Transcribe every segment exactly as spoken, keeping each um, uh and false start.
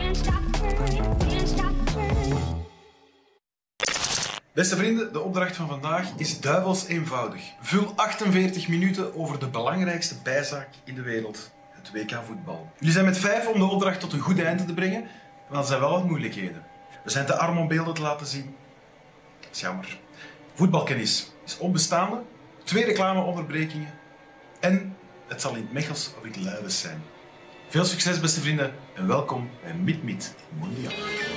Beste vrienden, de opdracht van vandaag is duivels eenvoudig. Vul achtenveertig minuten over de belangrijkste bijzaak in de wereld, het W K voetbal. Jullie zijn met vijf om de opdracht tot een goed einde te brengen, maar er zijn wel wat moeilijkheden. We zijn te arm om beelden te laten zien. Dat is jammer. Voetbalkennis is onbestaande, twee reclameonderbrekingen en het zal in het Mechels of in het Luiwes zijn. Veel succes, beste vrienden, en welkom bij Meet Meet Mondial.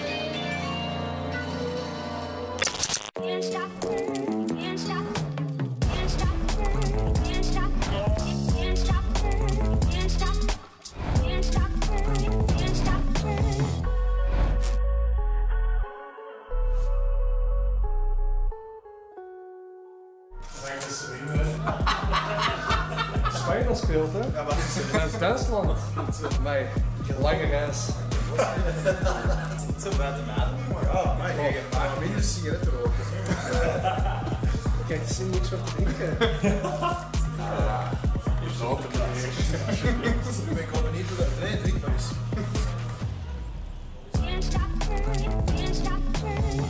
Can't stop her, can't stop, can't stop her, can't stop, can't stop her, can't stop, can't stop her, can't stop her. Spanje speelt, hè? Ja, wat is het? Dat is Duitsland. Nee, lange reis. Zo buiten adem, maar ja, maar je gaat minder sigaretten roken. Kijk, er is niks wat te drinken. Je zou het niet. Ik kom niet toe dat nee, drink maar eens. Can't stop her, can't stop her.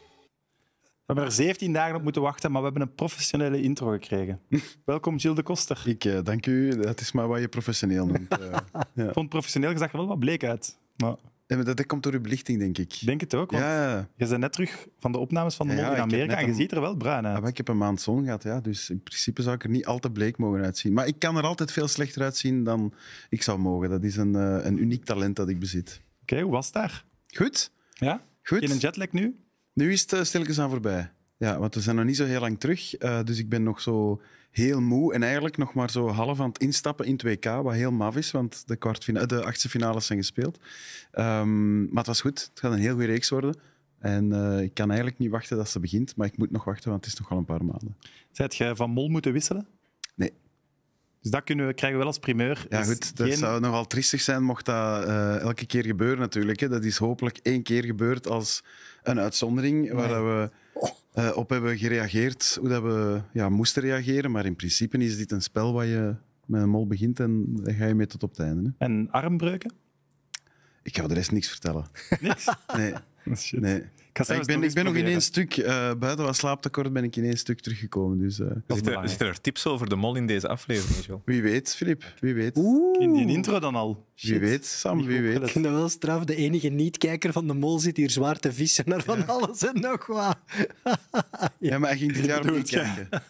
We hebben er zeventien dagen op moeten wachten, maar we hebben een professionele intro gekregen. Welkom, Gilles de Koster. Ik uh, dank u. Dat is maar wat je professioneel noemt. Uh, ja. Ik vond professioneel gezegd er wel wat bleek uit. Maar Ja, maar dat, dat komt door uw belichting, denk ik. ik denk het ook, want Ja, ja. je bent net terug van de opnames van de Ja, Mol ja, in ik heb Amerika net en je een- ziet er wel bruin uit. Ah, maar ik heb een maand zon gehad, ja, dus in principe zou ik er niet al te bleek mogen uitzien. Maar ik kan er altijd veel slechter uitzien dan ik zou mogen. Dat is een, uh, een uniek talent dat ik bezit. Oké, hoe was het daar? Goed, Ja? goed. In een jetlag nu? Nu is het uh, stilletjes aan voorbij. Ja, want we zijn nog niet zo heel lang terug. Uh, dus ik ben nog zo heel moe en eigenlijk nog maar zo half aan het instappen in het W K, wat heel maf is, want de, kwartfina- de achtste finales zijn gespeeld. Um, maar het was goed. Het gaat een heel goede reeks worden. En uh, ik kan eigenlijk niet wachten dat ze begint, maar ik moet nog wachten, want het is nog wel een paar maanden. Zijt je van Mol moeten wisselen? Nee. Dus dat kunnen we, krijgen we wel als primeur. Ja, Dus goed. Dat geen- zou nogal triestig zijn mocht dat uh, elke keer gebeuren natuurlijk. Hè. Dat is hopelijk één keer gebeurd als een uitzondering waar dat we uh, op hebben gereageerd, hoe dat we ja, moesten reageren. Maar in principe is dit een spel waar je met een mol begint en daar ga je mee tot op het einde. Hè. En armbreuken? Ik ga de rest niks vertellen. Niks? Nee, Shit. nee. Ik, ga Ik zelfs ben, ik ben nog in proberen. één stuk, uh, buiten wat slaaptekort, ben ik in één stuk teruggekomen. Dus uh, Zitten er, zitten er tips over de mol in deze aflevering, Joel? wie weet, Filip, wie weet. In die intro dan al. Wie Shit. weet, Sam, Niet wie goed weet. gelet. Ik vind dat wel straf. De enige niet-kijker van de Mol zit hier zwaar te vissen naar van alles en nog wat. Ja, maar hij ging dit jaar ook Doe niet het, ja. kijken.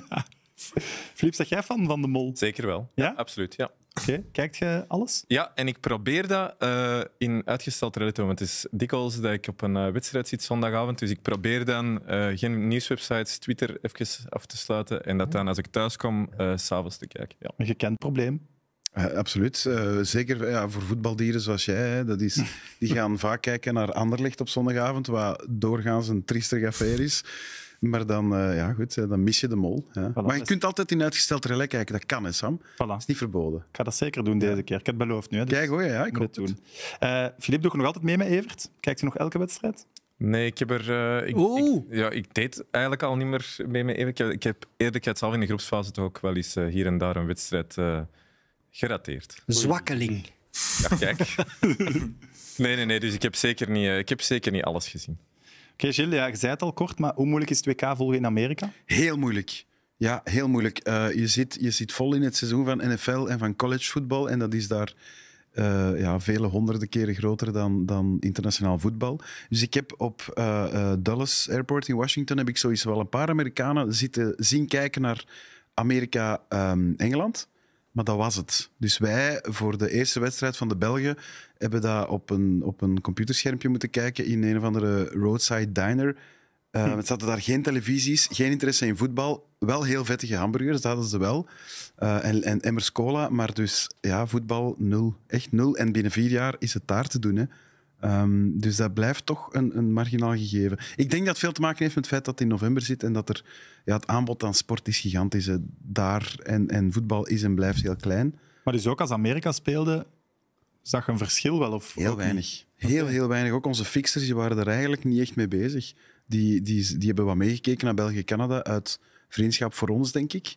Filip, zeg jij fan van de Mol? Zeker wel. Ja? Absoluut, ja. Oké, kijkt je alles? Ja, en ik probeer dat uh, in uitgesteld relatie, want het is dikwijls dat ik op een uh, wedstrijd zit zondagavond, dus ik probeer dan uh, geen nieuwswebsites, Twitter even af te sluiten en dat dan als ik thuis kom, uh, s'avonds te kijken. Ja. Een gekend probleem. Uh, absoluut. Uh, zeker ja, voor voetbaldieren zoals jij. Hè, dat is, die gaan vaak kijken naar Anderlecht op zondagavond, wat doorgaans een triestig affaire is. Maar dan, uh, ja, goed, dan mis je de mol. Ja. Maar je dus- kunt altijd in uitgesteld relais kijken. Dat kan, hè, Sam. Dat Voilà. is niet verboden. Ik ga dat zeker doen deze keer. Ik heb het beloofd nu. Hè, dus Kijk, hoor, ja, ik ik moet hoop het het. doen. Uh, Filip, doe je nog altijd mee met Evert? Kijkt je nog elke wedstrijd? Nee, ik heb er... Uh, ik, Oeh. ik, ja, ik deed eigenlijk al niet meer mee met even. Ik heb, ik heb eerlijkheidshalve in de groepsfase toch ook wel eens uh, hier en daar een wedstrijd uh, gerateerd. Zwakkeling. Ja, kijk. nee, nee, nee. Dus ik heb zeker niet, uh, ik heb zeker niet alles gezien. Oké, Gilles, ja, je zei het al kort, maar hoe moeilijk is het W K volgen in Amerika? Heel moeilijk. Ja, heel moeilijk. Uh, je, zit, je zit vol in het seizoen van N F L en van collegevoetbal. En dat is daar uh, ja, vele honderden keren groter dan, dan internationaal voetbal. Dus ik heb op uh, uh, Dulles Airport in Washington heb ik sowieso wel een paar Amerikanen zitten zien kijken naar Amerika-Engeland. Maar dat was het. Dus wij, voor de eerste wedstrijd van de Belgen, hebben dat op een, op een computerschermpje moeten kijken in een of andere roadside diner. Uh, hm. Het zaten daar geen televisies, geen interesse in voetbal. Wel heel vettige hamburgers, dat hadden ze wel. Uh, en, en emmers cola, maar dus ja, voetbal nul. Echt nul. En binnen vier jaar is het daar te doen. Hè. Um, dus dat blijft toch een, een marginaal gegeven. Ik denk dat het veel te maken heeft met het feit dat het in november zit en dat er, ja, het aanbod aan sport is gigantisch. Hè. Daar en, en voetbal is en blijft heel klein. Maar dus ook als Amerika speelde, zag je een verschil wel? Of heel ook weinig. niet? Heel, Okay. heel weinig. Ook onze fixers die waren er eigenlijk niet echt mee bezig. Die, die, die hebben wat meegekeken naar België-Canada uit vriendschap voor ons, denk ik.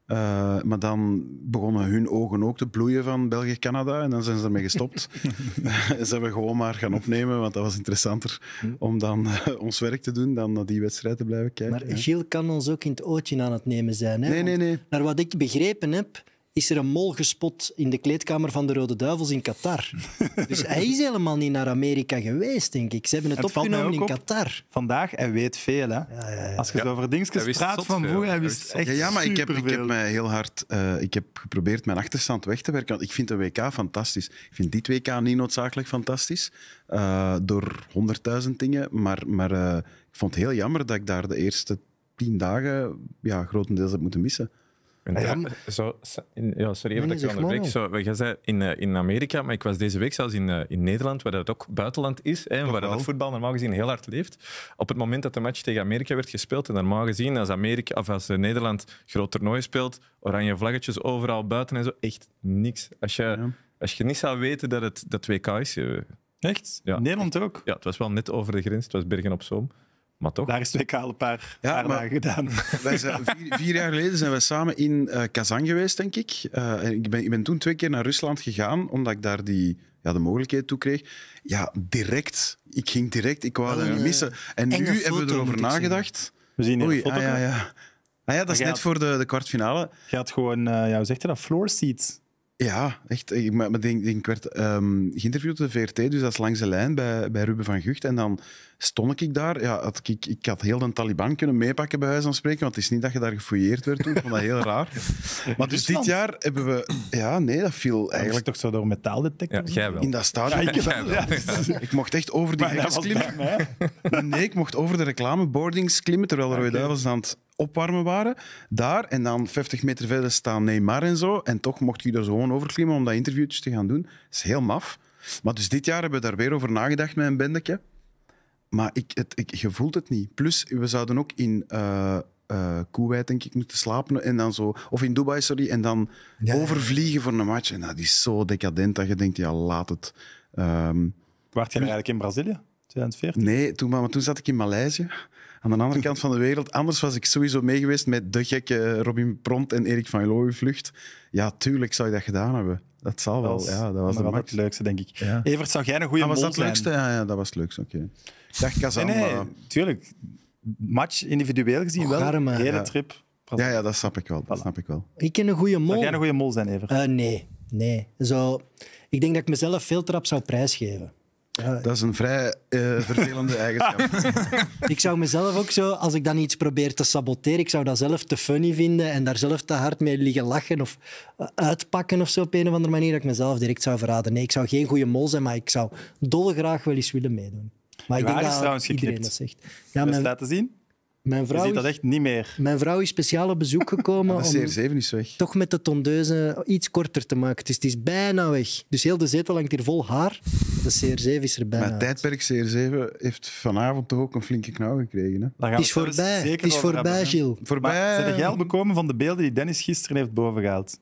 Uh, maar dan begonnen hun ogen ook te bloeien van België-Canada en dan zijn ze ermee gestopt. Ze hebben gewoon maar gaan opnemen, want dat was interessanter om dan uh, ons werk te doen dan naar die wedstrijd te blijven kijken. Maar hè. Gilles kan ons ook in het ootje aan het nemen zijn. Hè? Nee, nee, nee. Want naar wat ik begrepen heb, is er een mol gespot in de kleedkamer van de Rode Duivels in Qatar. Dus hij is helemaal niet naar Amerika geweest, denk ik. Ze hebben het, Het valt mij opgenomen in ook op. Qatar. Vandaag, hij weet veel. Hè? Ja, ja, ja. Als je Ja. zo over Hij dingetjes wist praat zot van veel. vroeger, hij Hij wist wist echt Ja, ja, maar ik heb, ik superveel. heb mij heel hard... Uh, ik heb geprobeerd mijn achterstand weg te werken. Want ik vind de W K fantastisch. Ik vind dit W K niet noodzakelijk fantastisch. Uh, door honderdduizend dingen. Maar, maar uh, ik vond het heel jammer dat ik daar de eerste tien dagen ja, grotendeels heb moeten missen. En Ja, ja, maar- zo, in- ja, sorry even Nee, dat ik zeg je onderbreek. maar. Zo, jij zei in, eh, in Amerika, maar ik was deze week zelfs in, eh, in Nederland, waar dat ook buitenland is, hè, en waar dat wel. het voetbal normaal gezien heel hard leeft. Op het moment dat de match tegen Amerika werd gespeeld, en normaal gezien als, Amerika, of als eh, Nederland groot toernooi speelt, oranje vlaggetjes overal buiten en zo, echt niks. Als je, Ja. als je niet zou weten dat het dat W K is... eh, Echt? Ja. Nederland ook. ja, het was wel net over de grens, het was Bergen op Zoom. Maar toch? Daar is het W K al een paar, Ja, paar maar- dagen gedaan. Wij zijn, vier, vier jaar geleden zijn we samen in uh, Kazan geweest, denk ik. Uh, en ik, ben, ik ben toen twee keer naar Rusland gegaan, omdat ik daar die, ja, de mogelijkheid toe kreeg. Ja, direct. Ik ging direct. Ik wou Wel dat een, niet missen. En enge nu hebben we foto, erover moet ik zeggen. nagedacht. We zien hier Oei, een foto. ah, ja, ja. Ah, ja, dat is Maar net ja. voor de, de kwartfinale. Je had gewoon, uh, ja, hoe zeg je dat, floor seats. Ja, echt. Ik, maar, maar denk, denk, ik werd um, geïnterviewd op de V R T, dus dat is langs de lijn bij, bij Ruben van Gucht. En dan stond ik daar. Ja, had ik, ik had heel de Taliban kunnen meepakken, bij wijze van spreken, want het is niet dat je daar gefouilleerd werd toen. Ik vond dat heel raar. Maar dus dit Rusland? jaar hebben we... Ja, nee, dat viel Eigenlijk eigenlijk toch zo door metaaldetector. Ja, jij wel. in dat stadion. Ja, ik wel. Ja. Ik mocht echt over die Maar dat grens was klimmen. bij mij. Nee, ik mocht over de reclameboardings klimmen, terwijl de Rode Oké. Duivels aan het opwarmen waren. Daar, en dan vijftig meter verder staan Neymar en zo. En toch mocht je er zo gewoon over klimmen om dat interviewtjes te gaan doen. Dat is heel maf. Maar dus dit jaar hebben we daar weer over nagedacht met een bendetje. Maar ik, het, ik, je voelt het niet. Plus, we zouden ook in uh, uh, Kuwait, denk ik, moeten slapen. En dan zo, of in Dubai, sorry. En dan Ja. overvliegen voor een match. En dat is zo decadent dat je denkt, ja, laat het. Um, Waart je er eigenlijk in Brazilië? twintig veertien? Nee, toen, maar toen zat ik in Maleisië, aan de andere kant van de wereld. Anders was ik sowieso mee geweest met de gekke Robin Pront en Erik van Looy vlucht. Ja, tuurlijk zou je dat gedaan hebben. Dat zal wel. Dat was, Ja, dat was nog de altijd max. het leukste, denk ik. Ja. Evert, zou jij een goede Ah, was mol dat het leukste? zijn? Ja, ja, dat was het leukste. Oké. Ik dacht Kazan, Nee, nee, maar... tuurlijk. Match individueel gezien Och, wel. arme. Hele Ja. trip. Ja, ja, dat snap ik wel. Dat Voilà. snap ik wel. Ik ken een goede mol. Zou jij een goede mol zijn, Evert? Uh, nee, nee. Zo, ik denk dat ik mezelf veel te rap zou prijsgeven. Ja, Dat is een vrij eh, vervelende eigenschap. ik zou mezelf ook zo, als ik dan iets probeer te saboteren, ik zou dat zelf te funny vinden en daar zelf te hard mee liggen lachen of uh, uitpakken of zo op een of andere manier, dat ik mezelf direct zou verraden. Nee, ik zou geen goede mol zijn, maar ik zou dolgraag wel eens willen meedoen. Maar ik Waar denk is dat trouwens iedereen geknipt? dat zegt. Ja, Wil je mijn, laten zien? mijn, Je vrouw ziet dat is, echt niet meer. mijn vrouw is speciaal op bezoek gekomen De om C R zeven is weg. toch met de tondeuze iets korter te maken. Dus het is bijna weg. Dus heel de zetel hangt hier vol haar. De C R zeven is er bijna Maar het uit. tijdperk C R zeven heeft vanavond toch ook een flinke knauw gekregen. Hè? Daar gaan Het we is het eens voorbij. zeker Het is over voorbij, hebben, hè. Gilles. Voorbij... Maar zijn jij al bekomen van de beelden die Dennis gisteren heeft bovengehaald?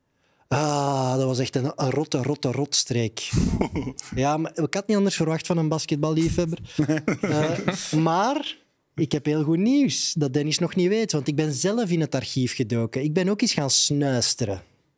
Ah, dat was echt een, een rotte, rotte, rotstreek. Ja, maar ik had niet anders verwacht van een basketballiefhebber. uh, maar ik heb heel goed nieuws dat Dennis nog niet weet, want ik ben zelf in het archief gedoken. Ik ben ook eens gaan snuisteren.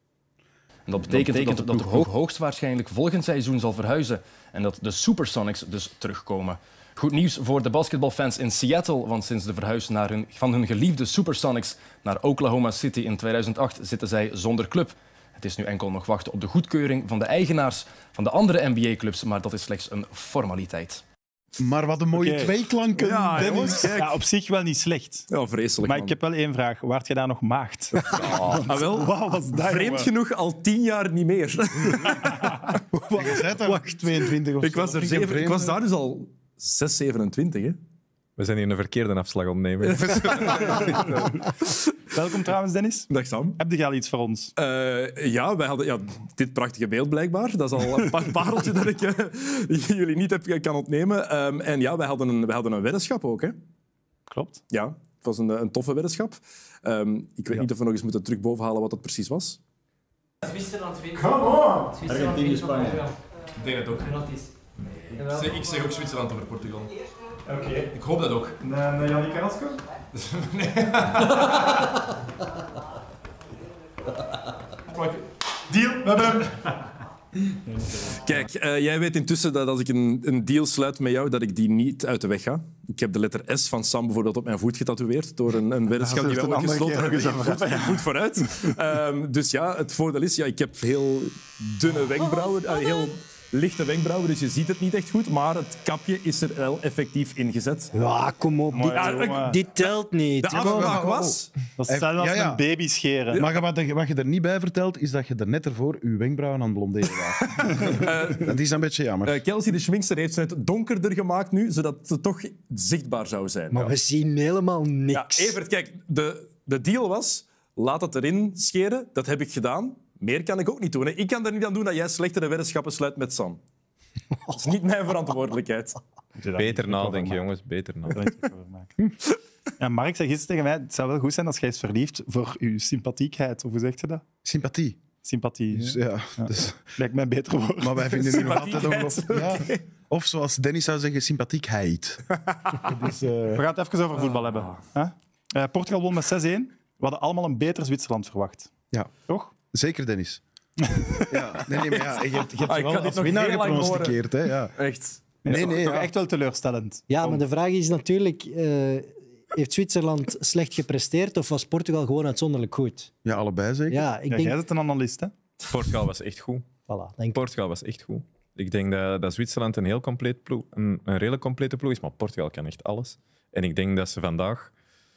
En dat betekent, dat, dat de ploeg hoogstwaarschijnlijk volgend seizoen zal verhuizen en dat de Supersonics dus terugkomen. Goed nieuws voor de basketbalfans in Seattle, want sinds de verhuis naar hun, van hun geliefde Supersonics naar Oklahoma City in tweeduizend acht zitten zij zonder club. Het is nu enkel nog wachten op de goedkeuring van de eigenaars van de andere N B A-clubs, maar dat is slechts een formaliteit. Maar wat een mooie Oké. tweeklanken. Ja, Dennis, jongens, kijk. ja, op zich wel niet slecht. Ja, vreselijk. Maar man. ik heb wel één vraag. Waart je daar nog maagd? Ah, wel, Wauw, was dat, vreemd jongen. genoeg al tien jaar niet meer. Je bent daar tweeëntwintig of ik, zo. was er Dat vind ik zeven, ik vreemd, was hè? daar dus al zes, zevenentwintig. Hè. We zijn hier een verkeerde afslag ontnemen. Welkom trouwens, Dennis. Dag Sam. Heb je al iets voor ons? Uh, ja, wij hadden ja, dit prachtige beeld blijkbaar. Dat is al een pa- pareltje dat ik uh, jullie niet heb, kan ontnemen. Um, en ja, wij hadden een, wij hadden een weddenschap ook. Hè. Klopt. Ja, het was een, een toffe weddenschap. Um, ik weet Ja. niet of we nog eens moeten terug bovenhalen wat dat precies was. Zwitserland wint. Come on! Argentinië, Spanje. Ik denk het ook. Nee. Ik zeg ook Zwitserland over Portugal. Oké. Ik hoop dat ook. Naar Jannie Carrasco? Deal, we hebben hem. Kijk, uh, jij weet intussen dat als ik een, een deal sluit met jou, dat ik die niet uit de weg ga. Ik heb de letter S van Sam bijvoorbeeld op mijn voet getatoeëerd door een, een weddenschap die we hebben gesloten hebben. Voet, voet vooruit. Um, dus ja, het voordeel is, ja, ik heb heel dunne wenkbrauwen, uh, heel lichte wenkbrauwen, dus je ziet het niet echt goed, maar het kapje is er wel effectief ingezet. Ja, kom op. Dit, Ja, dit telt niet. De afspraak was... Dat is hetzelfde als Ja, ja. een baby scheren. Maar wat je, wat je er niet bij vertelt, is dat je er net ervoor je wenkbrauwen aan het blonderen was. Dat is een beetje jammer. Uh, Kelsey, de schminkster, heeft het donkerder gemaakt nu, zodat het toch zichtbaar zou zijn. Maar Ja. we zien helemaal Ja, niks. Evert, kijk, de, de deal was, laat het erin scheren. Dat heb ik gedaan. Meer kan ik ook niet doen. Hè. Ik kan er niet aan doen dat jij slechtere weddenschappen sluit met Sam. Dat is niet mijn verantwoordelijkheid. Beter nadenken, jongens. Beter nadenken. Ja, Mark zei gisteren tegen mij, het zou wel goed zijn als jij is verliefd voor je sympathiekheid. Of hoe zegt je dat? Sympathie. Sympathie. Dus, hè? ja, Ja. dus, Lijkt mij een beter woord. maar wij vinden nu nog altijd... Sympathiekheid. Of, ja, of zoals Dennis zou zeggen, sympathiekheid. Dus, uh, We gaan het even over voetbal hebben. Hè? Uh, Portugal won met zes een. We hadden allemaal een beter Zwitserland verwacht. ja, Toch? zeker Dennis. Ja, nee, nee, maar ja, je hebt, je hebt Ah, je ik wel kan dit als nog winnaar heel lang gepronosticeerd. Hè, ja. Echt. Nee, nee, Toch ja. echt wel teleurstellend. Ja, maar de vraag is natuurlijk... Uh, heeft Zwitserland slecht gepresteerd of was Portugal gewoon uitzonderlijk goed? Ja, allebei zeker. Ja, ik Ja, denk... jij bent een analist, hè? Portugal was echt goed. Voilà, denk ik. Portugal was echt goed. Ik denk dat, dat Zwitserland een heel compleet ploeg, een, een redelijk complete ploeg is, maar Portugal kan echt alles. En ik denk dat ze vandaag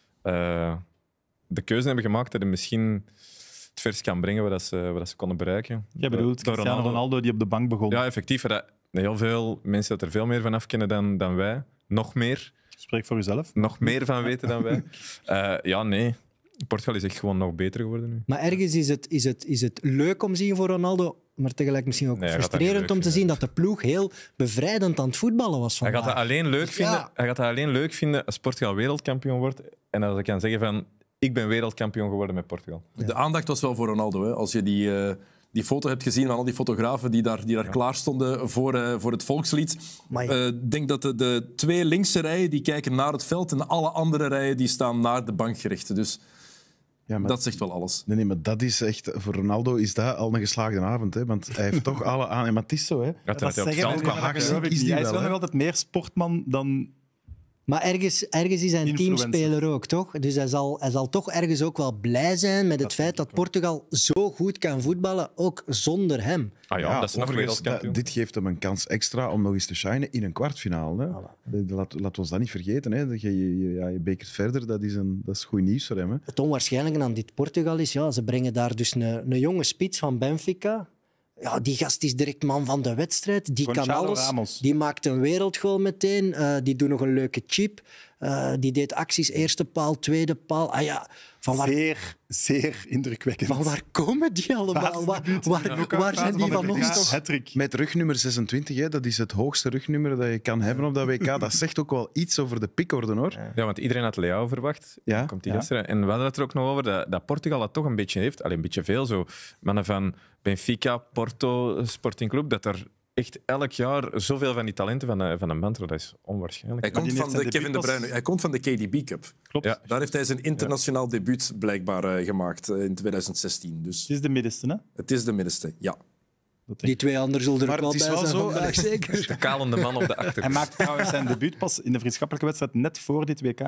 uh, de keuze hebben gemaakt dat ze misschien het vers kan brengen wat, dat ze, wat dat ze konden bereiken. Jij bedoelt Door Cristiano Ronaldo die op de bank begon. Ja, effectief. Dat heel veel mensen dat er veel meer van afkennen dan, dan wij. Nog meer. Spreek voor jezelf. Nog meer van weten dan wij. Uh, ja, nee. Portugal is echt gewoon nog beter geworden nu. Maar ergens is het, is, het, is het leuk om te zien voor Ronaldo, maar tegelijk misschien ook Nee, hij gaat dat frustrerend niet om leuk te zien dat de ploeg heel bevrijdend aan het voetballen was Hij vandaag. gaat, dat alleen leuk vinden, Ja. hij gaat dat alleen leuk vinden als Portugal wereldkampioen wordt. En als ik kan zeggen van, ik ben wereldkampioen geworden met Portugal. De aandacht was wel voor Ronaldo. Hè. Als je die, uh, die foto hebt gezien van al die fotografen die daar, die daar ja. klaar stonden voor, uh, voor het volkslied. Ik uh, denk dat de, de twee linkse rijen die kijken naar het veld en alle andere rijen die staan naar de bank gericht. Dus Ja, maar, dat zegt wel alles. Nee, nee, maar dat is echt... Voor Ronaldo is dat al een geslaagde avond. Hè, want hij heeft toch alle aan... Maar het is zo, hè. Ja, Dat hij op zeggen, zand maar kwam. dat Haag geloof ik is niet. die Hij is wel, wel hè? nog altijd meer sportman dan... Maar ergens, ergens is hij een Influencer. teamspeler ook, toch? Dus hij zal, hij zal toch ergens ook wel blij zijn met het feit dat Portugal zo goed kan voetballen, ook zonder hem. Ah ja, dat is nog overigens, wereldkampioen. dat- dit geeft hem een kans extra om nog eens te shinen in een kwartfinale. Hè. De- de- Laat, laat ons dat niet vergeten. Hè. Dat Je, je, ja, je bekert verder, dat is, een, dat is goed nieuws voor hem. Hè. Het onwaarschijnlijke aan dit Portugal is, ja, ze brengen daar dus een, een jonge spits van Benfica. Ja, die gast is direct man van de wedstrijd. Die kan Gonçalo alles. Ramos. Die maakt een wereldgoal meteen. Uh, die doet nog een leuke chip. Uh, die deed acties eerste paal, tweede paal. Ah ja, van waar, Zeer, zeer indrukwekkend. van waar komen die allemaal? Waar, waar, waar zijn die van ons? Hattrick. Met rugnummer zesentwintig, hè, dat is het hoogste rugnummer dat je kan hebben op dat W K. Dat zegt ook wel iets over de pikorde, hoor. Ja, want iedereen had Leao verwacht. Ja. Dan komt die Ja. gisteren. En we hadden het er ook nog over dat, dat Portugal dat toch een beetje heeft. Alleen een beetje veel zo. Mannen van Benfica, Porto, Sporting Club, dat er echt elk jaar zoveel van die talenten van, de, van een band, dat is onwaarschijnlijk. Hij komt, die van heeft de zijn Kevin de debuut pas- Bruyne. Hij komt van de K D B Cup. Klopt. Ja. Daar heeft hij zijn internationaal debuut blijkbaar uh, gemaakt uh, in twintig zestien. Dus Het is de middenste, hè? het is de middenste, ja. Die twee anderen zullen er Maar ook het wel is bij wel zijn zo- vandaag, zeker. De kalende man op de Hij achtergrond. maakt trouwens zijn debuut pas in de vriendschappelijke wedstrijd net voor dit W K.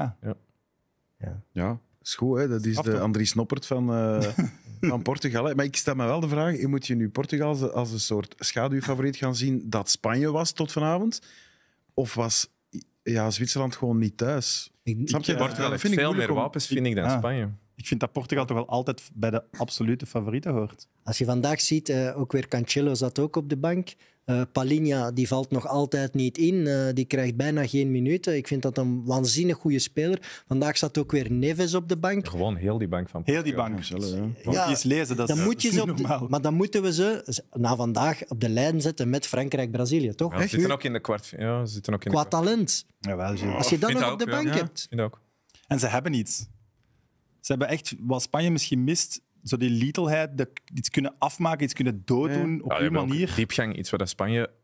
Ja, is goed. Hè. Dat is Straf de toch? Andries Noppert van, uh, van Portugal. Hè. Maar ik stel me wel de vraag, je moet je nu Portugal als, als een soort schaduwfavoriet gaan zien dat Spanje was tot vanavond? Of was ja, Zwitserland gewoon niet thuis? Ik- Snap je? ik- Portugal dat heeft vind ik veel meer moeilijk om- wapens, vind ik, dan Ah. Spanje. Ik vind dat Portugal toch wel altijd bij de absolute favorieten hoort. Als je vandaag ziet, uh, ook weer Cancelo zat ook op de bank. Uh, Palinha die valt nog altijd niet in. Uh, die krijgt bijna geen minuten. Ik vind dat een waanzinnig goede speler. Vandaag zat ook weer Neves op de bank. Gewoon heel die bank van Heel die Portugal. bank. Marcelo, ja. Moet Ja, je eens lezen, dat is, Dan moet je dat is ze niet op de- normaal. maar dan moeten we ze na vandaag op de lijn zetten met Frankrijk-Brazilië, toch? Ja, ze zitten ook in de kwart. Ja, ze zitten ook in de Qua kwart. talent. Jawel, Gilles. Als je dat vind nog dat op de ook, ja. bank Ja. hebt. Vind ik ook. En ze hebben iets. Ze hebben echt, wat Spanje misschien mist, zo die littleheid, dat iets kunnen afmaken, iets kunnen dooddoen op Ja, die die hebben ook manier. diepgang, iets wat dat Spanje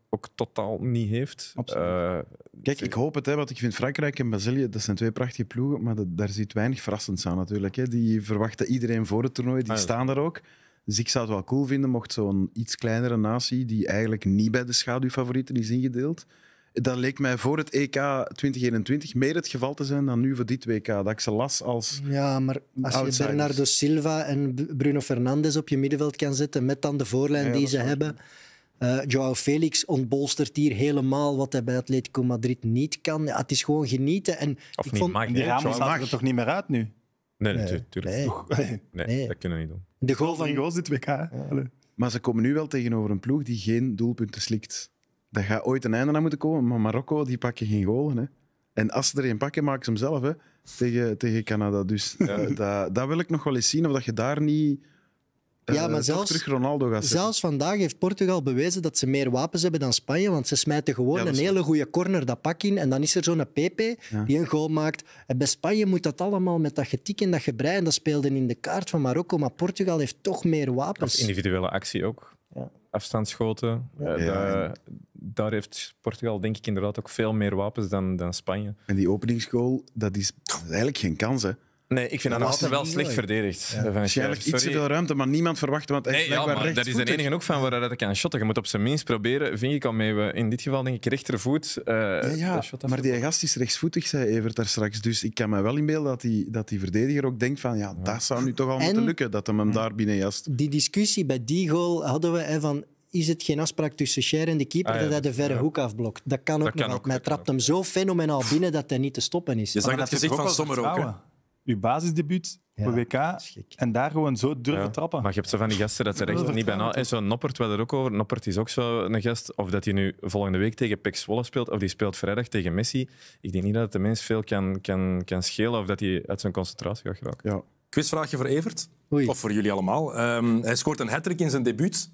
ook totaal niet heeft. Uh, Kijk, ik hoop het, hè, want ik vind Frankrijk en Brazilië, dat zijn twee prachtige ploegen, maar dat, daar zit weinig verrassends aan natuurlijk. Hè. Die verwachten iedereen voor het toernooi, die Ah, ja. staan daar ook. Dus ik zou het wel cool vinden mocht zo'n iets kleinere natie, die eigenlijk niet bij de schaduwfavorieten is ingedeeld. Dat leek mij voor het E K twintig eenentwintig meer het geval te zijn dan nu voor dit W K. Dat ik ze las als... Ja, maar als je Outsiders. Bernardo Silva en B- Bruno Fernandes op je middenveld kan zetten, met dan de voorlijn Ja, die dat ze is waar. hebben. Uh, Joao Felix ontbolstert hier helemaal wat hij bij Atletico Madrid niet kan. Ja, het is gewoon genieten. En Of ik niet vond mag. En die hè. Ramos Joao laten mag. er toch niet meer uit nu? Nee, Nee. natuurlijk. Nee. Toch? Nee, Nee. dat kunnen we niet doen. de goal Goal van van goals dit W K. hè? Allee. Maar ze komen nu wel tegenover een ploeg die geen doelpunten slikt. Dat gaat ooit een einde aan moeten komen, maar Marokko die pakken geen golen. Hè. En als ze er een pakken, maken ze hem zelf hè, tegen, tegen Canada. Dus uh, dat, dat wil ik nog wel eens zien, of dat je daar niet uh, Ja, maar toch zelfs- terug Ronaldo gaat zetten. Zelfs vandaag heeft Portugal bewezen dat ze meer wapens hebben dan Spanje, want ze smijten gewoon Ja, dat een is hele goede corner dat pak in en dan is er zo'n Pepe Ja. die een goal maakt. En bij Spanje moet dat allemaal met dat getik en dat gebrei en dat speelde in de kaart van Marokko, maar Portugal heeft toch meer Of wapens. individuele actie ook. Ja. Afstandsschoten. Uh, Ja, da- daar heeft Portugal denk ik inderdaad ook veel meer wapens dan, dan Spanje. En die openingsgoal, dat is, dat is eigenlijk geen kans. Hè. Nee, ik vind dat was altijd het wel niet slecht mooi. verdedigd. Van Waarschijnlijk Scherf. iets te Sorry. veel ruimte, maar niemand verwacht. Want hij Nee, is ja, blijkbaar maar dat is de rechtsvoetig. enige ook van waaruit ik kan shotten. Je moet op zijn minst proberen, vind ik al mee, we in dit geval denk ik rechtervoet. Uh, Ja, ja, dat shot af maar te die gast is rechtsvoetig, zei Evert daar straks. Dus ik kan me wel inbeelden dat die, dat die verdediger ook denkt van ja, dat zou nu toch al En- moeten lukken, dat hem hem daar binnenjast. Die discussie bij die goal hadden we hè, van is het geen afspraak tussen Cher en de keeper Ah, ja, dat hij de verre ja. hoek afblokt? Dat kan ook Dat nog kan wel. ook, Maar hij dat kan trapt hem zo fenomenaal binnen dat hij niet te stoppen is. Je zag Maar het dat gezicht heeft van toch wel Sommer ook. Hè? vertrouwen. Uw basisdebuut op Ja, een W K is gek. en daar gewoon zo durven Ja, trappen. Maar je hebt zo van die gasten dat er echt Dat niet bijna... vertrouwen En zo Noppert wel er ook over. Noppert is ook zo een gast. Of dat hij nu volgende week tegen Pek Zwolle speelt, of die speelt vrijdag tegen Messi. Ik denk niet dat het de mens veel kan, kan, kan schelen of dat hij uit zijn concentratie gaat geraken. Ja. Quizvraagje voor Evert. Oei. Of voor jullie allemaal. Ehm, hij scoort een hat-trick in zijn debuut.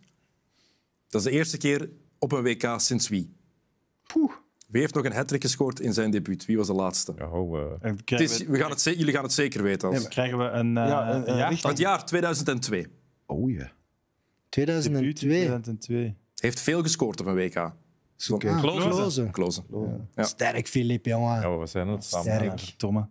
Dat is de eerste keer op een W K sinds wie? Wie heeft nog een hat-trick gescoord in zijn debuut? Wie was de laatste? Ja, ho, uh, En Het krijgen, is, we, we gaan het, ze- jullie gaan het zeker weten. Als... krijgen we een, uh, Ja, een- een een jaar richting- Het jaar tweeduizend twee. Oh ja. debuut in tweeduizend twee. tweeduizend twee. Heeft veel gescoord op een W K. Zoek Ah, Klose. Klose. Klose. Ja. Sterk, Filip, jongen. ja, wat zijn het? Sterk. Samen. Ja, verdomme.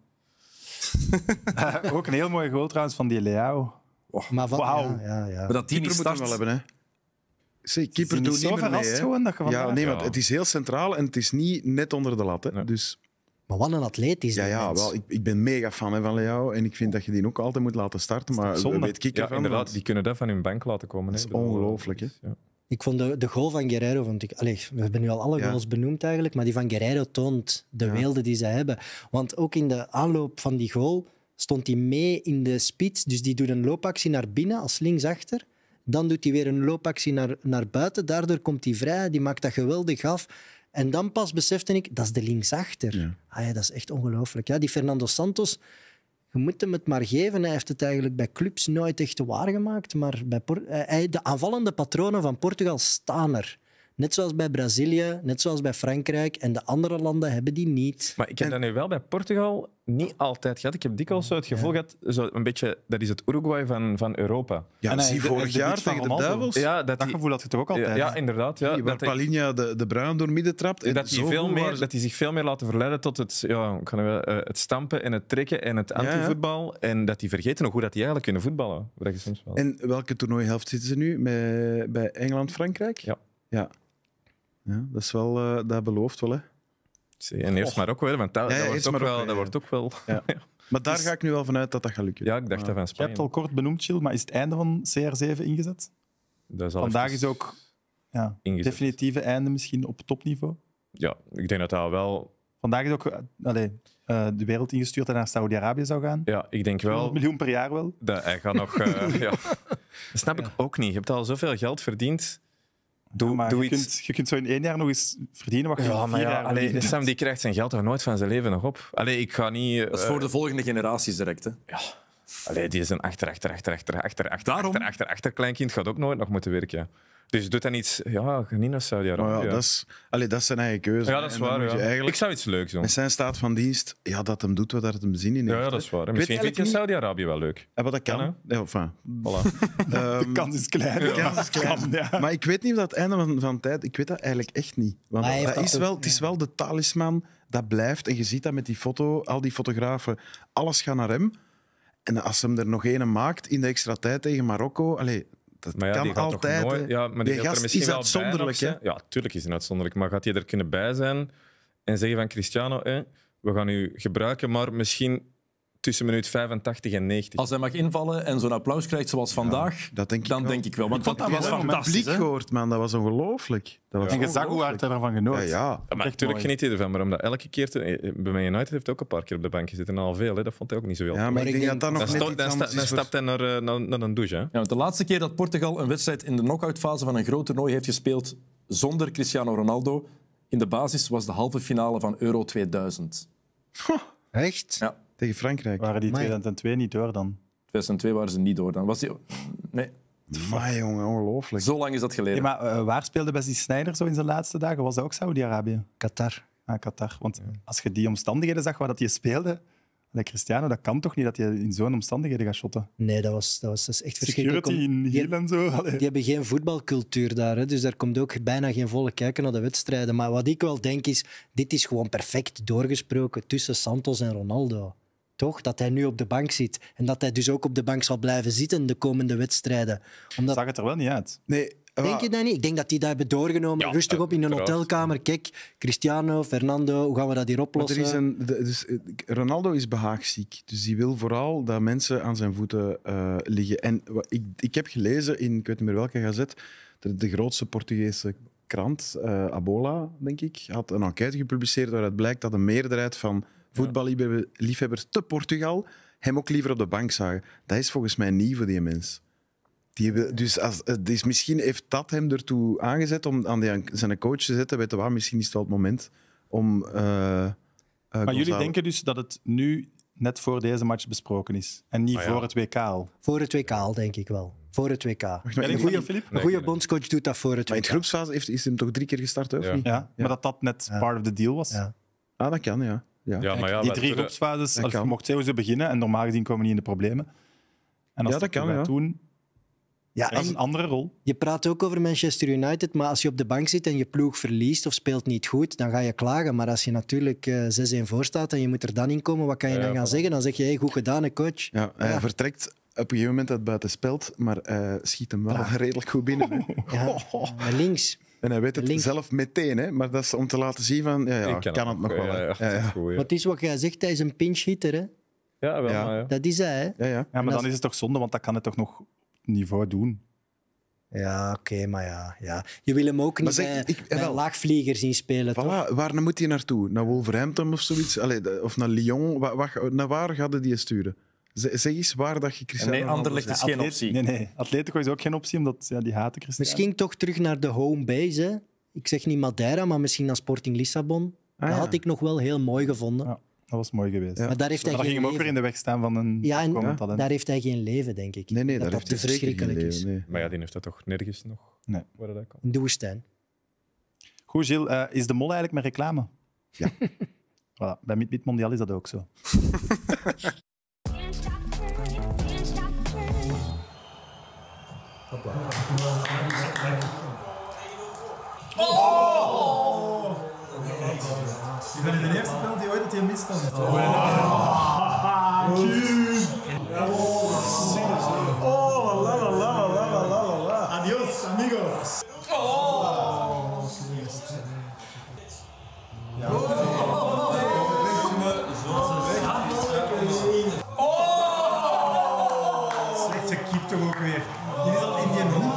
Uh, ook een heel mooie goal trouwens van die Leao. Maar van, Wauw. ja, ja, ja. Maar dat die niet Keeper moet hem start... wel hebben, hè. Zeg, keeper Is die doet niet niet zo meer mee. verrast Hè. gewoon dat je Ja, vandaag- nee, want Ja. het is heel centraal en het is niet net onder de lat. Hè. Nee. Dus Maar wat een atleet is ja, die ja mens. wel, ik, ik ben mega fan hè, van Leo en ik vind dat je die ook altijd moet laten starten. Maar zonde? weet Kikker Ja, van, inderdaad. want Die kunnen dat van hun bank laten komen. Dat hè. is Ik bedoel, ongelooflijk, hè. Ja. Ik vond de, de goal van Guerreiro... Vond ik, allee, we hebben nu al alle Ja. goals benoemd eigenlijk, maar die van Guerreiro toont de Ja. weelde die zij hebben. Want ook in de aanloop van die goal stond hij mee in de spits. Dus die doet een loopactie naar binnen als linksachter. Dan doet hij weer een loopactie naar, naar buiten. Daardoor komt hij vrij. Die maakt dat geweldig af. En dan pas besefte ik, dat is de linksachter. Ja. Ah ja, dat is echt ongelooflijk. Ja, die Fernando Santos, je moet hem het maar geven. Hij heeft het eigenlijk bij clubs nooit echt waargemaakt. Maar bij Por- eh, hij- de aanvallende patronen van Portugal staan er. Net zoals bij Brazilië, net zoals bij Frankrijk. En de andere landen hebben die niet. Maar ik heb dat nu wel bij Portugal niet altijd gehad. Ik heb dikwijls zo het gevoel gehad, zo een beetje, dat is het Uruguay van, van Europa. ja, En hij- zie de- vorig de jaar debuut van tegen de Ronaldo. Duivels, Ja, dat, Dat die, gevoel had je toch ook altijd? ja, ja, inderdaad. Ja, waar dat, hij, Palinha de, de Bruin door midden trapt. En dat, die zo veel goed meer, waren ze- dat die zich veel meer laten verleiden tot het, ja, hoe kan ik wel, eh, het stampen en het trekken en het ja. anti-voetbal. En dat die vergeten nog hoe dat die eigenlijk kunnen voetballen. Dat je soms wel. En welke toernooihelft zitten ze nu? Met, bij Engeland-Frankrijk? Ja. Ja. Ja, dat, is wel, eh, dat belooft wel. Hè. En eerst Marokko, hè, want dat, Ja, ja, dat, wordt, eerst ook Marokko, wel, ja. dat wordt ook wel... Ja. Maar daar ga ik nu wel vanuit dat dat gaat lukken. Ja, ik dacht dat van Je hebt Spanje. het al kort benoemd, Chill, maar is het einde van C R zeven ingezet? Dat is al Vandaag even is ook ja, ingezet. definitieve einde misschien op topniveau. Ja, ik denk dat dat wel... Vandaag is ook eh, allee, eh, de wereld ingestuurd dat hij naar Saudi-Arabië zou gaan. Ja, ik denk honderd wel... miljoen per jaar wel. Dat hij gaat nog... eh, ja. Dat snap ik ook niet. Je hebt al zoveel geld verdiend. Doe, maar doe je, iets... kunt, je kunt zo in één jaar nog eens verdienen wat je Ja, in maar vier ja, jaar allee, verdient. Sam die krijgt zijn geld toch nooit van zijn leven nog op. Allee, ik ga niet... Dat is eh, voor de volgende generaties direct. Hè. allee, die is een achter, achter, achter, achter, achter, achter, Daarom- achter, achter, achter kleinkind gaat ook nooit nog moeten werken. Dus doet dan iets... Ja, ga niet naar Saudi-Arabië. Maar ja, ja. dat, is, allee, dat is zijn eigen keuze. Ja, dat is En dan waar. moet je Ja. eigenlijk Ik zou iets leuks doen. met zijn staat van dienst, ja, dat hem doet wat dat hem zin in heeft. Ja, ja, dat is waar. Ik weet Misschien vind je eigenlijk niet- Saudi-Arabië wel leuk. Ja, maar dat kan. Kan, Ja, enfin, Voilà. ehm, De kans is klein. De kans is klein. Ja. Maar ik weet niet of dat het einde van, van tijd... Ik weet dat eigenlijk echt niet. Want Maar hij heeft dat dat is ook, wel, het is ja. wel de talisman dat blijft. En je ziet dat met die foto, al die fotografen, alles gaat naar hem. En als hem er nog een maakt in de extra tijd tegen Marokko... Allee, dat Maar ja, kan die gaat altijd. toch nooit... hè. Ja, maar die, Die gaat er gast misschien is wel uitzonderlijk, bij hè? nog zijn. Ja, tuurlijk is hij uitzonderlijk. Maar gaat hij er kunnen bij zijn en zeggen van Cristiano, eh, we gaan u gebruiken, maar misschien tussen minuut vijfentachtig en negentig. Als hij mag invallen en zo'n applaus krijgt zoals vandaag, dat denk ik dan wel. denk ik wel. Want vond dat dat was wel een fantastisch. publiek hè? gehoord, man. Dat was ongelooflijk. Dat was En je zag hoe ongelooflijk. hard hij ervan genoot. Ja, ja. Ja, maar natuurlijk mooi. geniet hij ervan, maar om dat elke keer te... eh, Bij Man United heeft hij ook een paar keer op de bank gezeten, en al veel. Hè. Dat vond hij ook niet zoveel. Ja, maar, Maar ik ik denk dat denk- dat nog dan net sto- iets dan, sta- anders dan is voor- stapt hij naar, eh, naar, naar een douche. Hè. Ja, want de laatste keer dat Portugal een wedstrijd in de knock-outfase van een groot toernooi heeft gespeeld zonder Cristiano Ronaldo in de basis was de halve finale van Euro tweeduizend. Echt? Ja, Tegen Frankrijk. Waren die Amai. tweeduizend twee niet door dan? tweeduizend twee waren ze niet door. Dan was die... Nee, Maar jongen, ongelooflijk. zo lang is dat geleden. Ja, maar uh, waar speelde Wesley Sneijder zo in zijn laatste dagen? Was dat ook Saudi-Arabië? Qatar. Ah, Qatar. Want als je die omstandigheden zag waar dat hij speelde, like Cristiano, dat kan toch niet dat je in zo'n omstandigheden gaat shotten? Nee, dat was, dat was, dat is echt verschrikkelijk. Security om- in die, Hiel en zo. Allee. die hebben geen voetbalcultuur daar, hè, dus daar komt ook bijna geen volle kijken naar de wedstrijden. Maar wat ik wel denk is, dit is gewoon perfect doorgesproken tussen Santos en Ronaldo. Toch? Dat hij nu op de bank zit. En dat hij dus ook op de bank zal blijven zitten de komende wedstrijden. Omdat... Zag het er wel niet uit. Nee, Denk je dat niet? Ik denk dat die dat hebben doorgenomen. Ja, Rustig op in een uiteraard. hotelkamer. Kijk, Cristiano, Fernando, hoe gaan we dat hier Maar oplossen? er is een, de- dus, eh, Ronaldo is behaagziek. Dus die wil vooral dat mensen aan zijn voeten eh, liggen. En wat ik, ik heb gelezen in, ik weet niet meer welke gazet, de, de grootste Portugese krant, eh, Abola, denk ik, had een enquête gepubliceerd waaruit blijkt dat een meerderheid van voetballiefhebbers te Portugal hem ook liever op de bank zagen. Dat is volgens mij nieuw voor die mens. Die wil, dus, als, eh, dus misschien heeft dat hem ertoe aangezet om aan die, zijn coach te zetten. Weet je wat, misschien is het wel het moment om... eh, eh, Maar jullie Gonzalo- denken dus dat het nu net voor deze match besproken is en niet Ah, ja. voor het W K al? Voor het W K al, denk ik wel. Voor het W K. maar Ben in ik de- goeie, Filip? Een Nee, goede nee. bondscoach doet dat voor het Maar W in K. het groepsfase heeft, is hem toch drie keer gestart, hè, of Ja. niet? Ja, maar dat dat net Ja. part of the deal was. Ja. Ah, dat kan, ja. ja. Ja, maar ja, die wat drie doe je- groepsfases, Dat als je kan. mocht sowieso beginnen en normaal gezien komen we niet in de problemen. En als Ja, dat kan, wij ja. doen, Ja, dat is een en andere rol. je praat ook over Manchester United, maar als je op de bank zit en je ploeg verliest of speelt niet goed, dan ga je klagen. Maar als je natuurlijk eh, zes-een voor staat en je moet er dan in komen, wat kan je Ja, dan gaan voilà. zeggen? Dan zeg je, hey, goed gedaan, hè, coach. Ja, hij Ja. vertrekt op een gegeven moment uit buitenspeld, maar hij schiet hem wel redelijk goed binnen. Hè. Ja, naar links. En hij weet het Links. zelf meteen, hè. Maar dat is om te laten zien van, ja, ja Ik kan, ken het hem nog ook, wel. ja, hè. ja, Ja, ja. goed, ja. Wat is wat jij zegt, hij is een pinch hitter. Hè? Ja, wel, Ja. maar ja. Dat is hij. Hè? Ja, ja. Ja, maar als- dan is het toch zonde, want dat kan het toch nog op niveau doen. Ja, oké, maar ja, ja. Je wil hem ook niet Maar zeg, bij, ik- bij wel. laagvliegers zien spelen. toch? Voilà, waar moet hij naartoe? Naar Wolverhampton of zoiets? Allee, de- of naar Lyon? Wa- wa- naar waar gaan die sturen? Z- Zeg eens waar dat je Cristiano Nee, Ronaldo Anderlecht zet. is geen Atleet- optie. Nee, nee. Atletico is ook geen optie, omdat ja, die haten Cristiano. Misschien toch terug naar de home base. Hè? Ik zeg niet Madeira, maar misschien naar Sporting Lissabon. Ah, dat ja. had ik nog wel heel mooi gevonden. Ja, dat was mooi geweest. Ja. Maar daar heeft hij Maar dan geen ging hem ook weer leven. in de weg staan van een Ja, en komend talent. daar heeft hij geen leven, denk ik. Nee, nee, dat daar dat heeft te hij zeker geen verschrikkelijk is. leven. Nee. Maar ja, die heeft dat toch nergens nog Nee. waar dat komt. In de woestijn. Goed, Gilles, eh, is de mol eigenlijk met reclame? Ja. Voilà, bij Mid Mid Mondial is dat ook zo. Can't stop her, can't stop her. Is dat niet de eerste penalty ooit dat hij mist dan? Oh, la la la la la la la la. Adios, amigos. Slecht gekiept toch ook weer. Die is al in die hoek.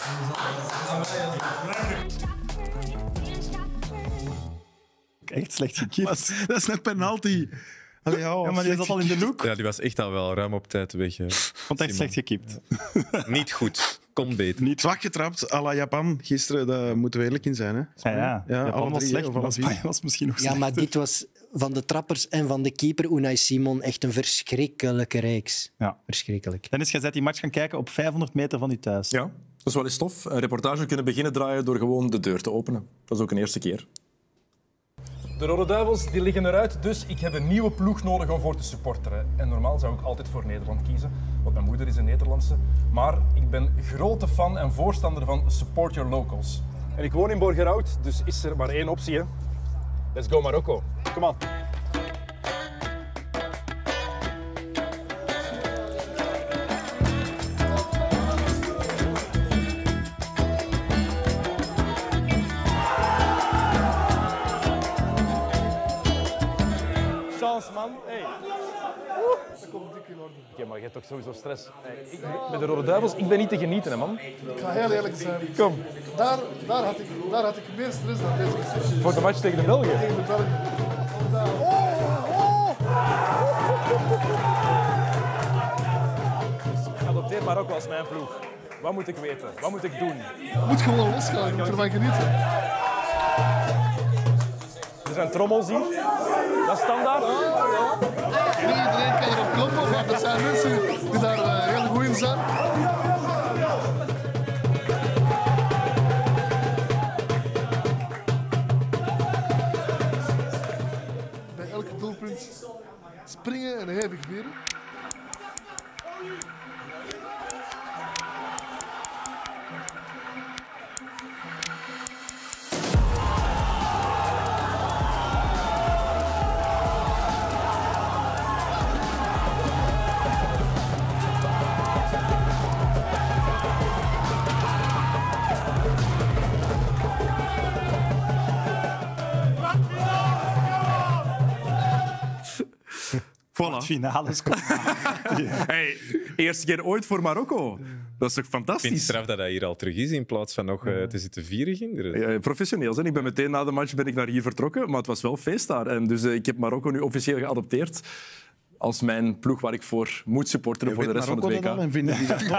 Can't stop her, can't stop her. Echt slecht gekiept. Dat is- dat is een penalty. Allee, ja, Ja, maar die zat al in de hoek. Ja, die was echt al wel ruim op tijd weg. hè. Ik vond het echt slecht gekiept. Niet goed. Kon beter. Zwak getrapt, à la Japan. Gisteren, daar moeten we eerlijk in zijn. Hè. Ja, ja. Ja, Japan alle was drie, slecht, of maar alle vier. Spanje was misschien nog Ja, slechter. maar dit was van de trappers en van de keeper Unai Simon echt een verschrikkelijke reeks. Ja. Verschrikkelijk. Dennis, jij bent die match gaan kijken op vijfhonderd meter van je thuis. Ja, Dat is wel eens tof. Een reportage kunnen beginnen draaien door gewoon de deur te openen. Dat is ook een eerste keer. De Rode Duivels die liggen eruit, dus ik heb een nieuwe ploeg nodig om voor te supporteren. En normaal zou ik altijd voor Nederland kiezen, want mijn moeder is een Nederlandse. Maar ik ben grote fan en voorstander van Support Your Locals. En ik woon in Borgerhout, dus is er maar één optie. Hè. Let's go Marokko. Kom aan. Man. Hey. Dat komt dik in orde. Okay, maar je hebt toch sowieso stress. Hey, ik, met de Rode Duivels, ik ben niet te genieten, hè, man. Ik ga heel eerlijk zijn. Kom. Daar, daar, had ik, daar had ik meer stress dan deze wedstrijd. Voor de match tegen de Belgen? Tegen de Belgen. Daar. Oh, oh. Adopteer Marokko als mijn ploeg. Wat moet ik weten? Wat moet ik doen? Je moet gewoon losgaan. Je moet ervan genieten. Er zijn trommels hier. Dat is standaard. Niet iedereen kan erop kloppen, maar er zijn mensen die daar uh, heel goed in zijn. Bij elke doelpunt springen en hevig vieren. Voilà. Finales. Hey, eerste keer ooit voor Marokko. Dat is toch Ik fantastisch? vind het straf dat hij hier al terug is in plaats van nog uh, te zitten vieren. Kinderen. Ja, professioneel zijn. Ik ben meteen na de match ben ik naar hier vertrokken, maar het was wel feest daar. En dus uh, ik heb Marokko nu officieel geadopteerd als mijn ploeg waar ik voor moet supporteren Ja, voor de rest van het W K. En vinden die dat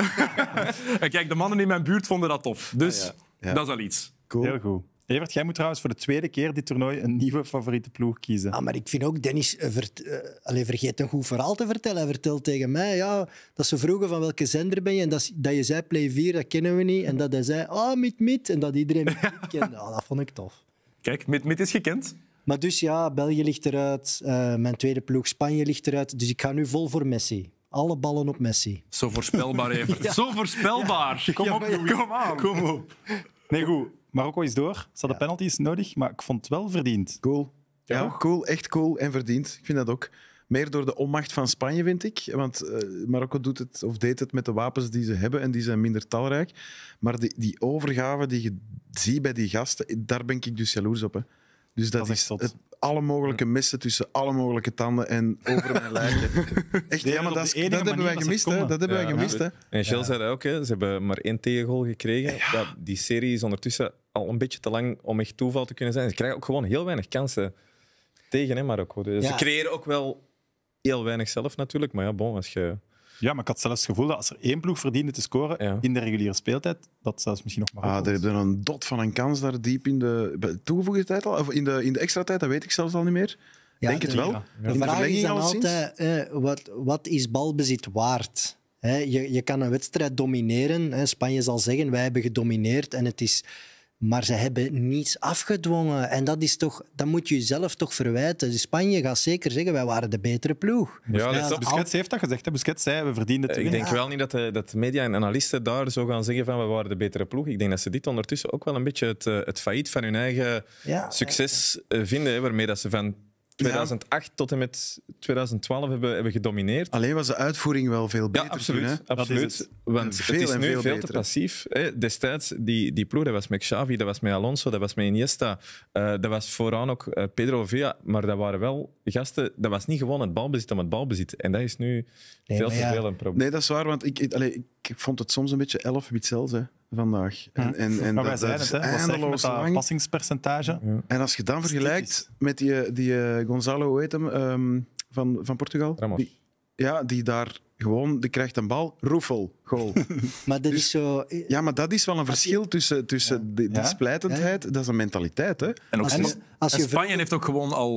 En kijk, de mannen in mijn buurt vonden dat tof. Dus Ah, ja. Ja. dat is al iets. cool. Heel goed. Evert, jij moet trouwens voor de tweede keer dit toernooi een nieuwe favoriete ploeg kiezen. Ah, maar ik vind ook, Dennis uh, vert, uh, allee, vergeet een goed verhaal te vertellen. Hij vertelt tegen mij ja, dat ze vroegen van welke zender ben je en dat, dat je zei Play vier, dat kennen we niet. En dat hij zei, ah, oh, Mit Mit. En dat iedereen Mit Mit kende. Ah, dat vond ik tof. Kijk, Mit Mit is gekend. Maar dus ja, België ligt eruit. Uh, mijn tweede ploeg Spanje ligt eruit. Dus ik ga nu vol voor Messi. Alle ballen op Messi. Zo voorspelbaar, Evert. Ja. Zo voorspelbaar. Kom op, Ja, maar- Louis. Kom aan. Kom op. Nee, goed. Marokko is door. Ze hadden penalties nodig, maar ik vond het wel verdiend. Cool. Ja, Toch? cool. Echt cool en verdiend. Ik vind dat ook. Meer door de onmacht van Spanje, vind ik. Want uh, Marokko doet het, of deed het met de wapens die ze hebben en die zijn minder talrijk. Maar die, die overgave die je ziet bij die gasten, daar ben ik dus jaloers op. Hè. Dus dat, Dat is echt is zot. het, alle mogelijke messen tussen alle mogelijke tanden en over mijn lijken. Echt, Deden ja, maar op dat, de is- enige dat hebben manier wij dat ze gemist. Hè. konden. Dat hebben wij Ja, gemist. Hè. En Gilles zei dat ook, hè. Ze hebben maar één tegengoal gekregen. Ja, die serie is ondertussen al een beetje te lang om echt toeval te kunnen zijn. Ze krijgen ook gewoon heel weinig kansen tegen hè, Marokko. Dus Ja. Ze creëren ook wel heel weinig zelf natuurlijk. Maar ja, bon, als je... Ja, maar ik had zelfs het gevoel dat als er één ploeg verdiende te scoren Ja. in de reguliere speeltijd, dat zelfs misschien nog Marokko Ah, er was. hebben een dot van een kans daar diep in de bij de toegevoegde tijd al. Of in de, in de extra tijd, dat weet ik zelfs al niet meer. Ja, Denk het de- wel. ja. De In de vraag is verlenging dan alleszins. altijd, eh, wat, wat is balbezit waard? Hè, je, je kan een wedstrijd domineren. Hè. Spanje zal zeggen, wij hebben gedomineerd en het is... Maar ze hebben niets afgedwongen. En dat, is toch, dat moet je jezelf toch verwijten. Dus Spanje gaat zeker zeggen, wij waren de betere ploeg. Ja, dat is Ja, Busquets heeft dat gezegd. Hè? Busquets zei, we verdienden te Ik winnen. denk wel niet dat de, dat de media en analisten daar zo gaan zeggen van we waren de betere ploeg. Ik denk dat ze dit ondertussen ook wel een beetje het, eh, het failliet van hun eigen Ja, succes eh, vinden. Hè, waarmee dat ze van tweeduizend acht tot en met tweeduizend twaalf hebben, hebben gedomineerd. Alleen was de uitvoering wel veel beter. Ja, absoluut. toen, hè. absoluut. Dat is het. Want Veel het is en nu veel veel, beter, te hè. passief. Hè. Destijds, die, die ploeg, dat was met Xavi, dat was met Alonso, dat was met Iniesta, uh, dat was vooraan ook uh, Pedro Villa, maar dat waren wel gasten, dat was niet gewoon het balbezit om het balbezit. En dat is nu Nee, veel maar te ja. veel een probleem. Nee, dat is waar, want ik, ik, allee, ik vond het soms een beetje elf witsels hè, vandaag. En, en, en maar wij dat, zeiden dat het, is hè. Wat zeg je met eindeloos dat lang. passingspercentage? En als je dan vergelijkt met die, die uh, Gonzalo, hoe heet hem, um, van, van Portugal? Ramos. Die, ja, die daar gewoon, die krijgt een bal, roefel, goal. maar dat Dus- is zo... Ja, maar dat is wel een verschil tussen, tussen die, die Ja? splijtendheid. Dat is een mentaliteit, hè. En, ook Als Spa- je- als en je Spanje heeft ook gewoon al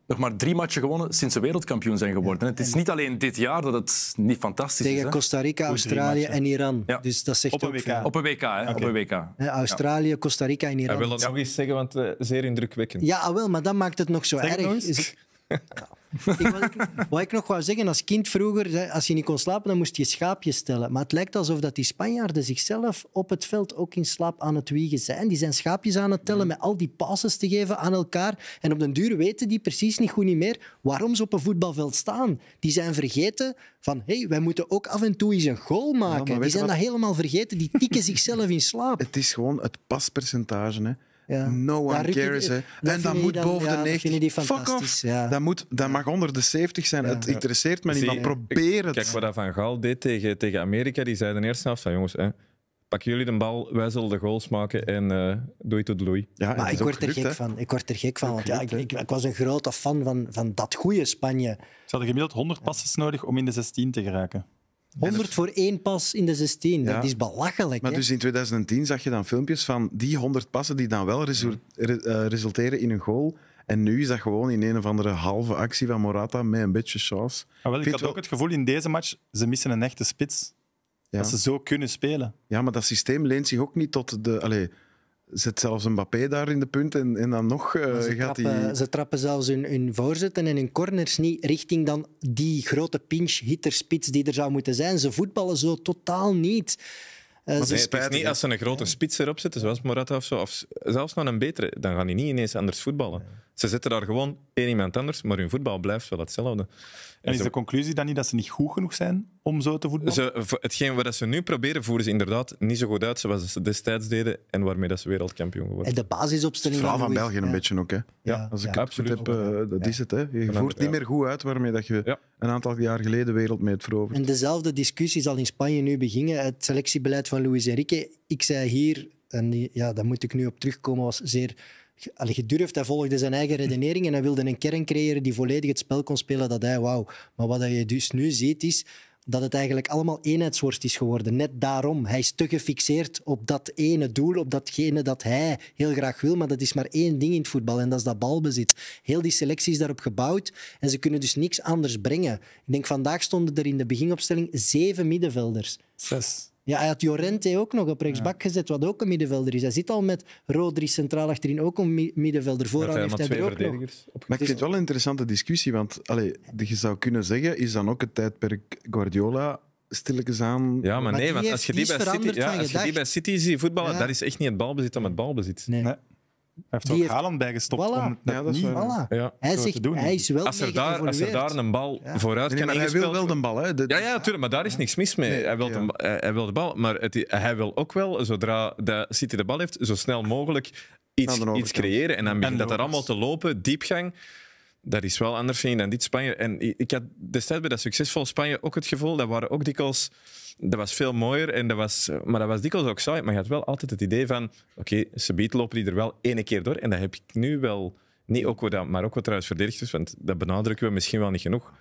nog maar drie matchen gewonnen sinds ze wereldkampioen zijn geworden. Het is niet alleen dit jaar dat het niet fantastisch is. Tegen Hè. Costa Rica, Australië en Iran. Ja. Dus dat zegt Op een ook W K. veel. Op een W K, hè? Okay. Op een W K. Hè, Australië, Costa Rica en Iran. Hij wil dat nog eens zeggen, want uh, zeer indrukwekkend. Ja, ah, wel, maar dat maakt het nog zo Zeg het erg. nog eens. Is het... ja. ik, wat, ik, wat ik nog wou zeggen, als kind vroeger, als je niet kon slapen, dan moest je schaapjes stellen. Maar het lijkt alsof dat die Spanjaarden zichzelf op het veld ook in slaap aan het wiegen zijn. Die zijn schaapjes aan het tellen met al die passes te geven aan elkaar. En op den duur weten die precies niet goed niet meer waarom ze op een voetbalveld staan. Die zijn vergeten van, hey, wij moeten ook af en toe eens een goal maken. Ja, die zijn wat... dat helemaal vergeten. Die tikken zichzelf in slaap. Het is gewoon het paspercentage, hè. Ja. No one Daar cares. Hè. dat En dat vind moet je dan- boven ja, de dat negentig. vinden die Fuck fantastisch, off. ja. Dat, moet, dat mag onder de zeventig zijn. Ja. Het interesseert me niet, Zie, maar probeer het. Kijk wat dat Van Gaal deed tegen, tegen Amerika. Die zei de eerste helft van jongens, hè, pakken jullie de bal, wij zullen de goals maken en uh, doei tot doei. Ja, Maar het ik is ook word er gelukt, gek hè. van. Ik word er gek van. Want ja, ik, gelukt, ik, ik was een grote fan van, van dat goede Spanje. Ze hadden gemiddeld honderd passes nodig om in de zestien te geraken. honderd voor één pas in de zestien. Ja. Dat is belachelijk. Maar hè? dus in twintig tien zag je dan filmpjes van die honderd passen die dan wel resu- re- uh, resulteren in een goal. En nu is dat gewoon in een of andere halve actie van Morata met een beetje chance. Maar wel, ik vind had wel- ook het gevoel in deze match, ze missen een echte spits. Ja. Dat ze zo kunnen spelen. Ja, maar dat systeem leent zich ook niet tot de... Allee, zet zelfs een Mbappé daar in de punt en, en dan nog uh, Maar ze, gaat trappen, hij... ze trappen zelfs hun, hun voorzetten en hun corners niet richting dan die grote pinch-hitter-spits die er zou moeten zijn. Ze voetballen zo totaal niet. Uh, Maar ze- Nee, het is spijtig, niet hè. als ze een grote spits erop zetten, zoals Morata of zo, of zelfs nog een betere, dan gaan die niet ineens anders voetballen. Ze zetten daar gewoon één iemand anders, maar hun voetbal blijft wel hetzelfde. En is ze- de conclusie dan niet dat ze niet goed genoeg zijn om zo te voetballen? Ze, voor hetgeen wat ze nu proberen, voeren ze inderdaad niet zo goed uit zoals ze destijds deden en waarmee dat ze wereldkampioen geworden en de basisopstelling Het verhaal van Louis- België een ja. beetje ook. Hè. Ja, Als ik ja. het goed heb, uh, dat is het. Hè. Je Ja. voert niet meer goed uit waarmee dat je Ja. een aantal jaar geleden wereldmeet veroverd. En dezelfde discussie zal in Spanje nu beginnen. Het selectiebeleid van Luis Enrique. Ik zei hier, en die- ja, daar moet ik nu op terugkomen, was zeer allee, gedurfd. Hij volgde zijn eigen redenering en hij wilde een kern creëren die volledig het spel kon spelen dat hij wou. Maar wat je dus nu ziet is dat het eigenlijk allemaal eenheidsworst is geworden. Net daarom. Hij is te gefixeerd op dat ene doel, op datgene dat hij heel graag wil. Maar dat is maar één ding in het voetbal en dat is dat balbezit. Heel die selectie is daarop gebouwd en ze kunnen dus niks anders brengen. Ik denk, vandaag stonden er in de beginopstelling zeven middenvelders. Zes. Ja, hij had Llorente ook nog op rechtsbak gezet, wat ook een middenvelder is. Hij zit al met Rodri centraal achterin, ook een mi- middenvelder. Met Vooraan heeft maar hij twee er ook nog. verdedigers. Op... Maar ik vind het wel een interessante discussie, want allee, je zou kunnen zeggen, is dan ook het tijdperk Guardiola stilletjes aan... Ja, maar, Maar nee, die want heeft- als je die die, is bij City, veranderd ja, van als je die gedacht. bij City ziet voetballen, Ja. dat is echt niet het balbezit om het balbezit. Nee. Nee. Hij heeft er Die ook heeft- Haaland bij gestopt Voilà. om het Ja, dat is niet... waar. Voilà. Ja. Hij, Zo zegt, te doen. hij is wel Als er, mee daar, als er geëvolueerd. daar een bal Ja. vooruit Nee, kan maar hij ingespeeld wil wel de bal. Hè. Dat- Ja, ja, natuurlijk, maar daar is niks mis mee. Nee, hij, wil ja. de, hij, hij wil de bal, maar het, hij wil ook wel, zodra de City de bal heeft, zo snel mogelijk iets, Aan de overkant. iets creëren. En dan begint dat er lopers. allemaal te lopen, diepgang. Dat is wel anders, vind ik, dan dit Spanje. En ik ik had destijds bij dat succesvol Spanje ook het gevoel, dat waren ook dikwijls... Dat was veel mooier, en dat was, maar dat was dikwijls ook saai. Maar je had wel altijd het idee van, oké, okay, subiet lopen die er wel ene keer door. En dat heb ik nu wel... Niet ook wat, maar ook wat trouwens verdedigd is, want dat benadrukken we misschien wel niet genoeg.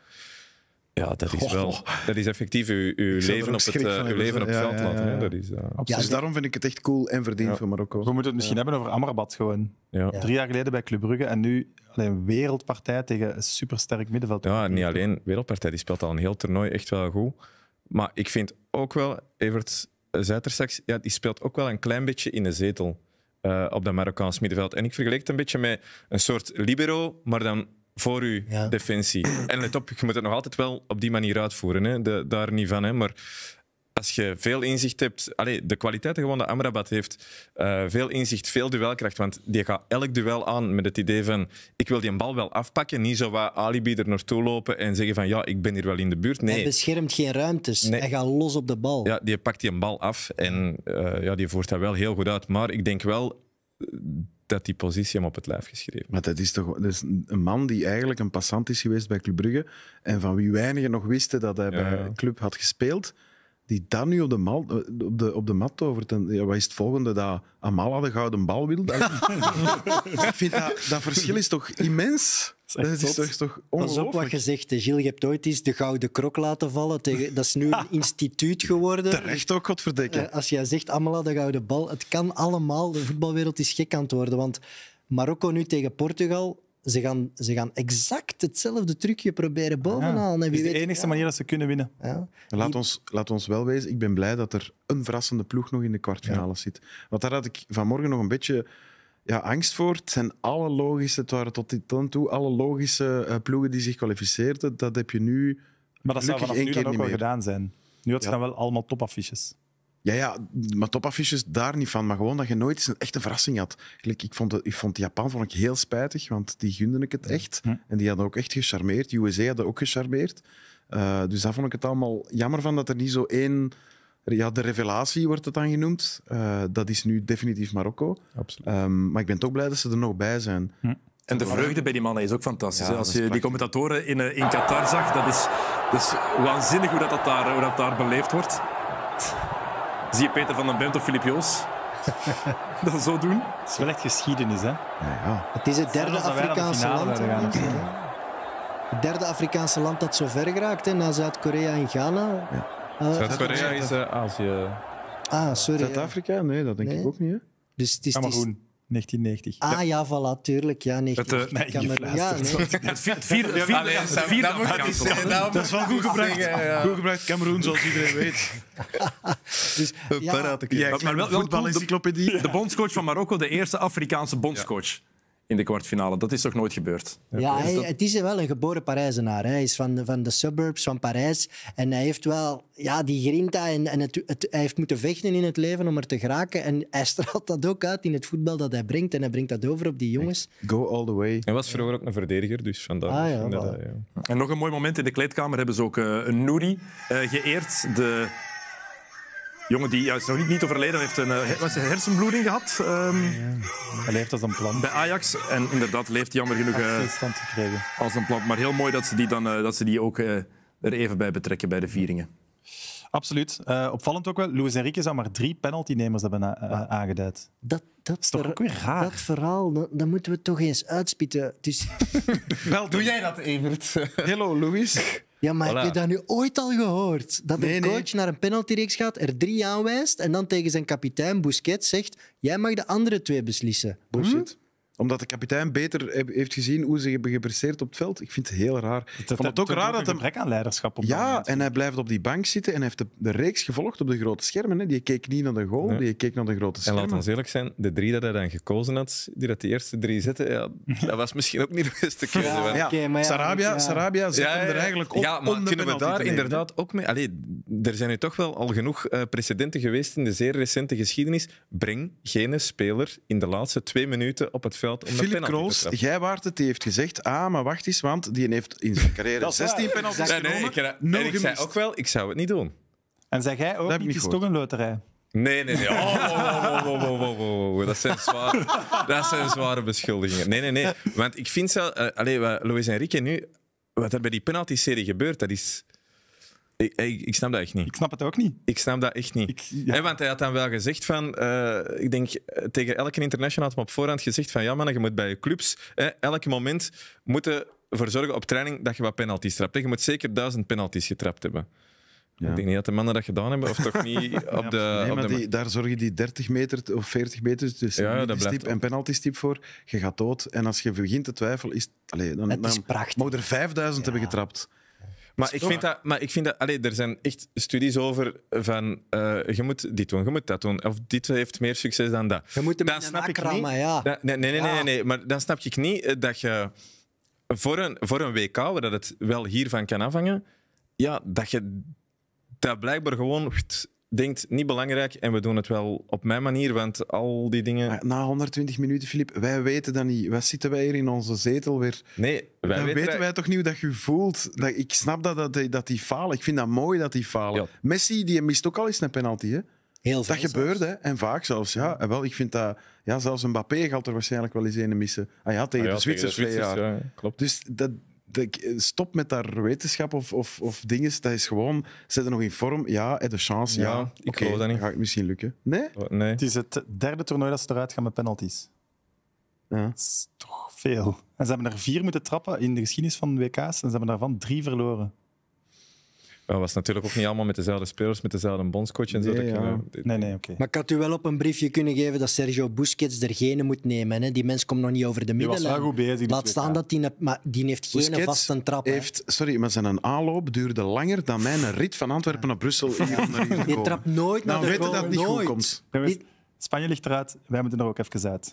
Ja, dat is wel... Dat is effectief uw, uw Ik zou er leven ook op het, schrik van uh, uw hebben, leven op het ja, veld ja, ja, laten. ja. Hè. Dat is, uh, Ja, dus de- daarom vind ik het echt cool en verdiend Ja. voor Marokko. We moeten het misschien hebben over Amrabat gewoon. ja. Ja. Drie jaar geleden bij Club Brugge en nu alleen een wereldpartij tegen een supersterk middenveld. Ja, niet alleen wereldpartij, die speelt al een heel toernooi echt wel goed. Maar ik vind ook wel, Evert zei het er straks, ja, die speelt ook wel een klein beetje in de zetel uh, op dat Marokkaans middenveld. En ik vergeleek het een beetje met een soort libero, maar dan voor uw Ja. defensie. En let op, je moet het nog altijd wel op die manier uitvoeren, hè. De, daar niet van. Hè. Maar als je veel inzicht hebt... Allee, de kwaliteiten gewoon dat Amrabat heeft, uh, veel inzicht, veel duelkracht, want die gaat elk duel aan met het idee van ik wil die bal wel afpakken, niet zo wat alibi er naartoe lopen en zeggen van ja, ik ben hier wel in de buurt. Hij Nee, beschermt geen ruimtes. Nee. Hij gaat los op de bal. ja, die pakt die een bal af en uh, ja, die voert dat wel heel goed uit. Maar ik denk wel dat die positie hem op het lijf geschreven. Maar dat is toch dat is een man die eigenlijk een passant is geweest bij Club Brugge en van wie weinigen nog wisten dat hij Ja, bij ja. Club had gespeeld, die dan nu op de, mal, op de, op de mat tovert. En ja, wat is het volgende? Dat Amala de gouden bal wil? Ik vind dat, dat verschil is toch immens? Dat is, echt toch, zot. toch Pas op wat ongelooflijk? je zegt. hè. Gilles, je hebt ooit eens de Gouden Krok laten vallen. Tegen, dat is nu een instituut geworden. Terecht ook, godverdikke. Eh, als jij zegt, Amala, de gouden bal, het kan allemaal. De voetbalwereld is gek aan het worden. Want Marokko nu tegen Portugal, ze gaan, ze gaan exact hetzelfde trucje proberen bovenhalen. Ja, En het wie is de weet, enige ja. manier dat ze kunnen winnen. Ja. Laat ons, laat ons wel wezen, ik ben blij dat er een verrassende ploeg nog in de kwartfinales zit. Want daar had ik vanmorgen nog een beetje ja, angst voor. Het zijn alle logische, het waren tot dit dan toe alle logische uh, ploegen die zich kwalificeerden. Dat heb je nu Maar dat zou gelukkig vanaf één nu keer dan ook niet wel meer. gedaan zijn. Nu had je Ja. dan wel allemaal topaffiches. Ja, ja, maar topaffiches daar niet van. Maar gewoon dat je nooit eens een echte verrassing had. Gelijk, Ik vond, het- ik vond Japan vond ik heel spijtig, want die gunde ik het echt. Hm. En die hadden ook echt gecharmeerd. U S A hadden ook gecharmeerd. Uh, dus daar vond ik het allemaal jammer van dat er niet zo één... Ja, de revelatie wordt het dan genoemd. Uh, dat is nu definitief Marokko. Absoluut. Um, maar ik ben toch blij dat ze er nog bij zijn. En de vreugde bij die mannen is ook fantastisch. Ja, hè. dat Als is je die prachtig. commentatoren in, eh, in Qatar zag, dat is, dat is waanzinnig hoe dat, dat, daar, hoe dat daar beleefd wordt. Zie je Peter van den Bent of Filip Joos dat zo doen? Het is wel echt geschiedenis, hè? Ja, ja. Het is het derde Zelfs dat wij naar de Afrikaanse finale land. zouden hè. gaan. Het derde Afrikaanse land dat zo ver geraakt, hè, na Zuid-Korea en Ghana. Uh, Zuid-Korea is uh, Azië. Ah, sorry. Zuid-Afrika? Nee, dat denk Nee. ik ook niet. Hè? Dus het is, het is- Cameroen, negentien negentig. Ah ja, voilà, tuurlijk. Ja, nee, Het, eh, Cameroen. nee, je Ja, nee. Het vier- het vierde het vierde- het vierde Afrikaanse land. Dat is wel goed gebruikt. Goed gebruikt Cameroen, zoals iedereen weet. Dus, ja, Ja, Maar wel- wel cool, voetbalencyclopedie. De bondscoach van Marokko, de eerste Afrikaanse bondscoach in de kwartfinale. Dat is toch nooit gebeurd? ja, hij, het is wel een geboren Parijzenaar. Hij is van de, van de suburbs van Parijs. En hij heeft wel ja, die grinta en, en het, het, hij heeft moeten vechten in het leven om er te geraken. En hij straalt dat ook uit in het voetbal dat hij brengt. En hij brengt dat over op die jongens. Go all the way. Hij was vroeger ook een verdediger, dus vandaar. Ah, ja, dat, voilà. ja. En nog een mooi moment in de kleedkamer hebben ze ook uh, een Nouri uh, geëerd. De jongen die ja, is nog niet, niet overleden, heeft een, uh, was een hersenbloeding gehad um, Hij leeft als een plan. bij Ajax. En inderdaad leeft jammer genoeg uh, Stilstand gekregen. als een plant. Maar heel mooi dat ze die, dan, uh, dat ze die ook uh, er even bij betrekken bij de vieringen. Absoluut. Uh, opvallend ook wel, Luis Enrique zou maar drie penaltynemers hebben a- uh, aangeduid. Dat, dat, is toch ook weer raar? Dat verhaal, dat, dat moeten we toch eens uitspitten. Het is, Doe jij dat, Evert? Hello, Louis. ja, maar Voilà. heb je dat nu ooit al gehoord? Dat Nee, een nee. coach naar een penaltyreeks gaat, er drie aanwijst en dan tegen zijn kapitein Busquets zegt jij mag de andere twee beslissen. Bullshit. Omdat de kapitein beter heb- heeft gezien hoe ze hebben gepresteerd op het veld. Ik vind het heel raar. Ik vond het ook toont raar dat een hem... gebrek aan leiderschap op dat Ja, moment. en hij blijft op die bank zitten en hij heeft de, de reeks gevolgd op de grote schermen. Hè. Die keek niet naar de goal, Nee. die keek naar de grote En schermen. laat ons eerlijk zijn, de drie dat hij dan gekozen had, die dat de eerste drie zetten, ja, dat was misschien ook niet de beste keuze. Ja, want- Ja, Oké, maar ja, Sarabia, ja. Sarabia zet Ja, hem ja, er ja. eigenlijk op Ja, maar om de kunnen we penalty daar te nemen. inderdaad ook mee... Allee, er zijn nu toch wel al genoeg uh, precedenten geweest in de zeer recente geschiedenis. Breng geen speler in de laatste twee minuten op het veld om de Philip penalty te Kroos, trappen. jij waart het, die heeft gezegd, ah, maar wacht eens, want die heeft in zijn carrière Dat is waar. zestien penalties Nee, nee, genomen, ik, en nul ik zei gemist. ook wel, ik zou het niet doen. En zeg jij ook heb ik niet, niet het is gehoord. toch een loterij? Nee, nee, nee. Oh, oh, oh, oh, oh, oh, oh. Dat, zijn zware, dat zijn zware beschuldigingen. Nee, nee, nee. Want ik vind zelf... Uh, allee, wat Luis Enrique nu... Wat er bij die penalty-serie gebeurt, dat is... Ik, ik, ik snap dat echt niet. Ik snap het ook niet. Ik snap dat echt niet. Ik- ja. Hè, want hij had dan wel gezegd van... Uh, ik denk, uh, tegen elke international had hij op voorhand gezegd van ja, man, je moet bij je clubs hè, elk moment moeten ervoor zorgen op training dat je wat penalties trapt. Hè. Je moet zeker duizend penalties getrapt hebben. Ja. Ik denk niet dat de mannen dat gedaan hebben, of toch niet op de... Nee, op maar de die, daar zorgen die dertig meter t- of veertig meter tussen Ja, dat middenstip blijft en ook. penaltystip voor. Je gaat dood. En als je begint te twijfelen, is het... Allee, dan, Het is dan prachtig. mogen er vijfduizend hebben getrapt. Maar ik vind dat, maar ik vind dat allee, er zijn echt studies over van uh, je moet dit doen, je moet dat doen. Of dit heeft meer succes dan dat. Je moet hem Dan in een snap ik akra, niet. maar ja. Dat- nee, nee, nee, nee, Ja. nee, nee, maar dan snap ik niet eh, dat je voor een, voor een W K, waar dat het wel hiervan kan afhangen, ja, dat je dat blijkbaar gewoon pft, denkt, niet belangrijk en we doen het wel op mijn manier, want al die dingen... Maar na honderdtwintig minuten, Filip, wij weten dat niet. Wat zitten wij hier in onze zetel weer? Nee, wij Dan weten weten dat- wij toch niet hoe dat je voelt. Dat, ik snap dat, dat, dat die falen. Ik vind dat mooi dat die falen. Ja. Messi die mist ook al eens een penalty. Hè? Heel veel Dat gebeurt, hè? En vaak zelfs. Ja. En wel, ik vind dat... Ja, zelfs een Mbappé gaat er waarschijnlijk wel eens een missen. Ah ja, tegen Ah ja, de Zwitsers tegen twee de jaar. Zwitsers, ja, klopt. Dus dat, dat, stop met daar wetenschap of, of, of dingen. Dat is gewoon... Zet er nog in vorm. Ja, heb de chance. Ja, Ja, ik Oké, geloof dat niet. dan gaat het misschien lukken. Nee? Nee. Het is het derde toernooi dat ze eruit gaan met penalties. Ja. Dat is toch veel. En ze hebben er vier moeten trappen in de geschiedenis van W K's en ze hebben daarvan drie verloren. Dat was natuurlijk ook niet allemaal met dezelfde spelers, met dezelfde bondscoach en zo. Nee, dat ja. kunnen- Nee, nee, oké. Maar ik had u wel op een briefje kunnen geven dat Sergio Busquets er geen moet nemen. Hè. Die mens komt nog niet over de Die was middenlijn. wel goed bezig. dit Laat W K. staan dat die... Maar die heeft geen Busquets vaste trap. hè. Heeft, sorry, maar zijn aanloop duurde langer dan mijn rit van Antwerpen naar Brussel. Hier om naar hier te Die komen. trapt nooit naar Nou, de weten goal. dat het niet goed nooit. komt. Jongens, Die- Spanje ligt eruit. Wij moeten er ook even uit.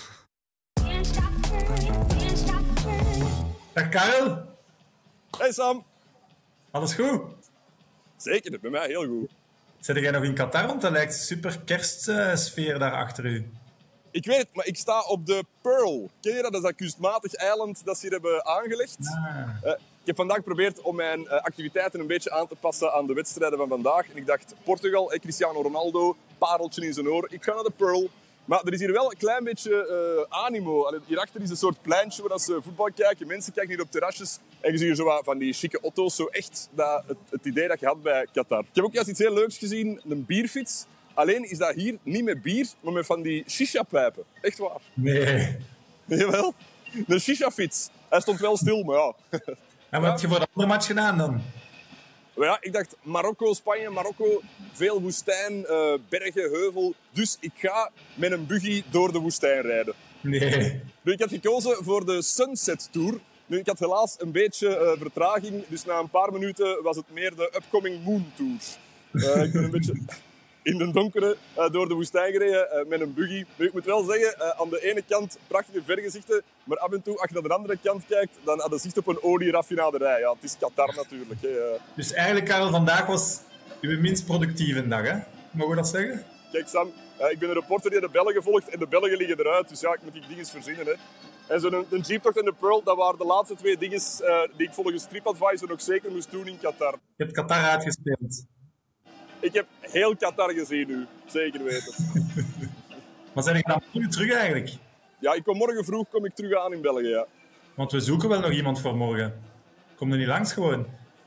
Can't stop her, can't stop her. Dag Karel, Hey Sam, alles goed? zeker, bij mij heel goed. Zit jij nog in Qatar? Want dat lijkt super kerstsfeer daar achter u. Ik weet het, maar ik sta op de Pearl. Ken je dat? Dat is dat kunstmatig eiland dat ze hier hebben aangelegd. Uh, ik heb vandaag geprobeerd om mijn uh, activiteiten een beetje aan te passen aan de wedstrijden van vandaag. En ik dacht, Portugal, eh, Cristiano Ronaldo, pareltje in zijn oor. Ik ga naar de Pearl. Maar er is hier wel een klein beetje uh, animo. Allee, hierachter is een soort pleintje waar ze voetbal kijken. Mensen kijken hier op terrasjes. En je ziet hier zo wat van die chique auto's. Zo echt dat, het, het idee dat je had bij Qatar. Ik heb ook juist iets heel leuks gezien. Een bierfiets. Alleen is dat hier niet met bier, maar met van die shisha-pijpen. Echt waar. Nee. Jawel. Een shisha-fiets. Hij stond wel stil, maar ja. En wat heb je voor de andere match gedaan dan? Maar ja, ik dacht Marokko, Spanje, Marokko, veel woestijn, uh, bergen, heuvel. Dus ik ga met een buggy door de woestijn rijden. Nee. Nu, ik had gekozen voor de Sunset Tour. Nu, ik had helaas een beetje uh, vertraging, dus na een paar minuten was het meer de Upcoming Moon Tour. Uh, ik ben een beetje in de donkere uh, door de woestijn gereden uh, met een buggy. Nu, ik moet wel zeggen, uh, aan de ene kant prachtige vergezichten, maar af en toe, als je naar de andere kant kijkt, dan had je zicht op een olieraffinaderij. Ja, het is Qatar natuurlijk. Hè. Uh, Dus eigenlijk, Karel, vandaag was uw minst productieve dag, hè? Mogen we dat zeggen? Kijk Sam, uh, ik ben een reporter die de Belgen volgt en de Belgen liggen eruit, dus ja, ik moet die dingen verzinnen. Hè. En zo'n een jeeptocht en de Pearl, dat waren de laatste twee dingen uh, die ik volgens TripAdvisor nog zeker moest doen in Qatar. Je hebt Qatar uitgespeeld. Ik heb heel Qatar gezien nu, zeker weten. Maar zijn je dan nu terug eigenlijk? Ja, ik kom morgen vroeg kom ik terug aan in België, ja. Want we zoeken wel nog iemand voor morgen. Kom er niet langs gewoon.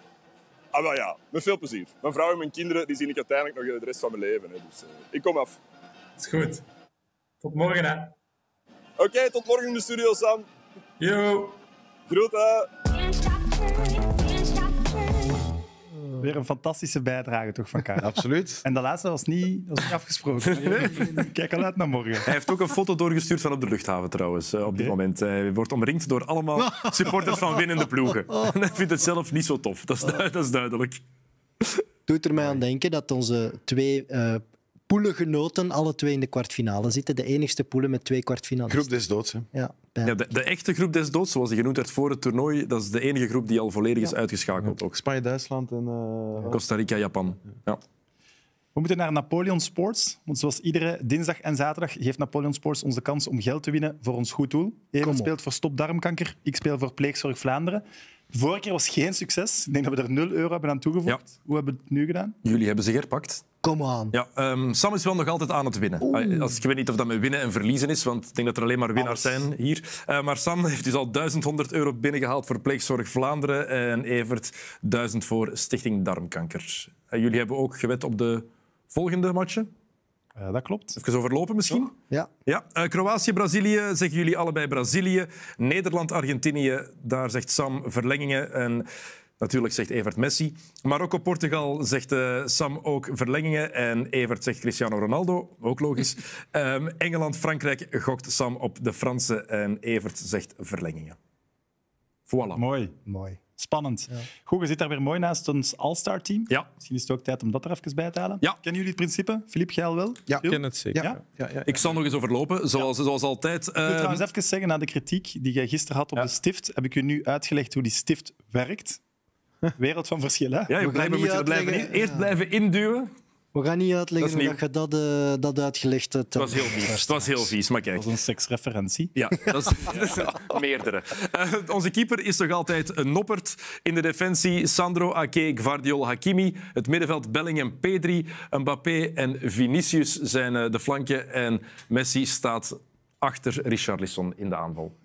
Ah, maar ja, met veel plezier. Mijn vrouw en mijn kinderen die zien ik uiteindelijk nog de rest van mijn leven. Hè. Dus uh, ik kom af. Dat is goed. Tot morgen, hè. Oké, okay, tot morgen in de studio, Sam. Yo. Groeten. Can't stop her, can't stop her. Weer een fantastische bijdrage toch van Karel. Absoluut. En de laatste was niet, was niet afgesproken. Ik kijk al uit naar morgen. Hij heeft ook een foto doorgestuurd van op de luchthaven trouwens, uh, op dit moment. Hij wordt omringd door allemaal supporters van winnende ploegen. En hij vindt het zelf niet zo tof, dat is, du- dat is duidelijk. Doet er mij aan denken dat onze twee uh, poelengenoten alle twee in de kwartfinale zitten. De enigste poelen met twee kwartfinalisten. Groep des doods, hè. Ja, Ja, de, de echte groep des doods, zoals die genoemd werd voor het toernooi, dat is de enige groep die al volledig is uitgeschakeld. Ook. Spanje, Duitsland en... Uh... Costa Rica, Japan. Ja. We moeten naar Napoleon Sports. Want zoals iedere dinsdag en zaterdag geeft Napoleon Sports ons de kans om geld te winnen voor ons goed doel. Evert speelt voor Stop Darmkanker. Ik speel voor Pleegzorg Vlaanderen. De vorige keer was geen succes. Ik denk dat we er nul euro hebben aan toegevoegd. Ja. Hoe hebben we het nu gedaan? Jullie hebben zich herpakt. kom aan. Ja, um, Sam is wel nog altijd aan het winnen. Uh, als, ik weet niet of dat met winnen en verliezen is, want ik denk dat er alleen maar winnaars zijn hier. Uh, maar Sam heeft dus al duizend honderd euro binnengehaald voor Pleegzorg Vlaanderen en Evert duizend voor Stichting Darmkanker. Uh, jullie hebben ook gewet op de volgende matchen. Uh, dat klopt. Even overlopen misschien? Ja. ja. Uh, Kroatië-Brazilië zeggen jullie allebei Brazilië. Nederland-Argentinië, daar zegt Sam verlengingen. En natuurlijk zegt Evert Messi. Marokko-Portugal zegt uh, Sam ook verlengingen. En Evert zegt Cristiano Ronaldo, ook logisch. um, Engeland-Frankrijk gokt Sam op de Fransen. En Evert zegt verlengingen. Voilà. Mooi. Mooi. Spannend. Ja. Goed, je zit daar weer mooi naast ons All-Star-team. Ja. Misschien is het ook tijd om dat er even bij te halen. Ja. Kennen jullie het principe? Filip, jij al wel? Ja, ik ken het zeker. Ja? Ja, ja, ja. Ik zal nog eens overlopen, zoals, zoals altijd. Ik wil Uh, trouwens even zeggen, na de kritiek die jij gisteren had op Ja. de stift, heb ik u nu uitgelegd hoe die stift werkt. Wereld van verschil, hè? ja, We blijven, gaan moet je niet er blijven in. uitleggen. Eerst Ja. blijven induwen. We gaan niet uitleggen Dat is hoe dat je dat, uh, dat uitgelegd hebt. Het was heel vies. Het was heel vies, maar kijk. Dat is een seksreferentie. Ja, dat is meerdere. Uh, onze keeper is nog altijd een Noppert. In de defensie Sandro, Ake, Gvardiol, Hakimi. Het middenveld Bellingham, Pedri, Mbappé en Vinicius zijn uh, de flanken. En Messi staat achter Richarlison in de aanval.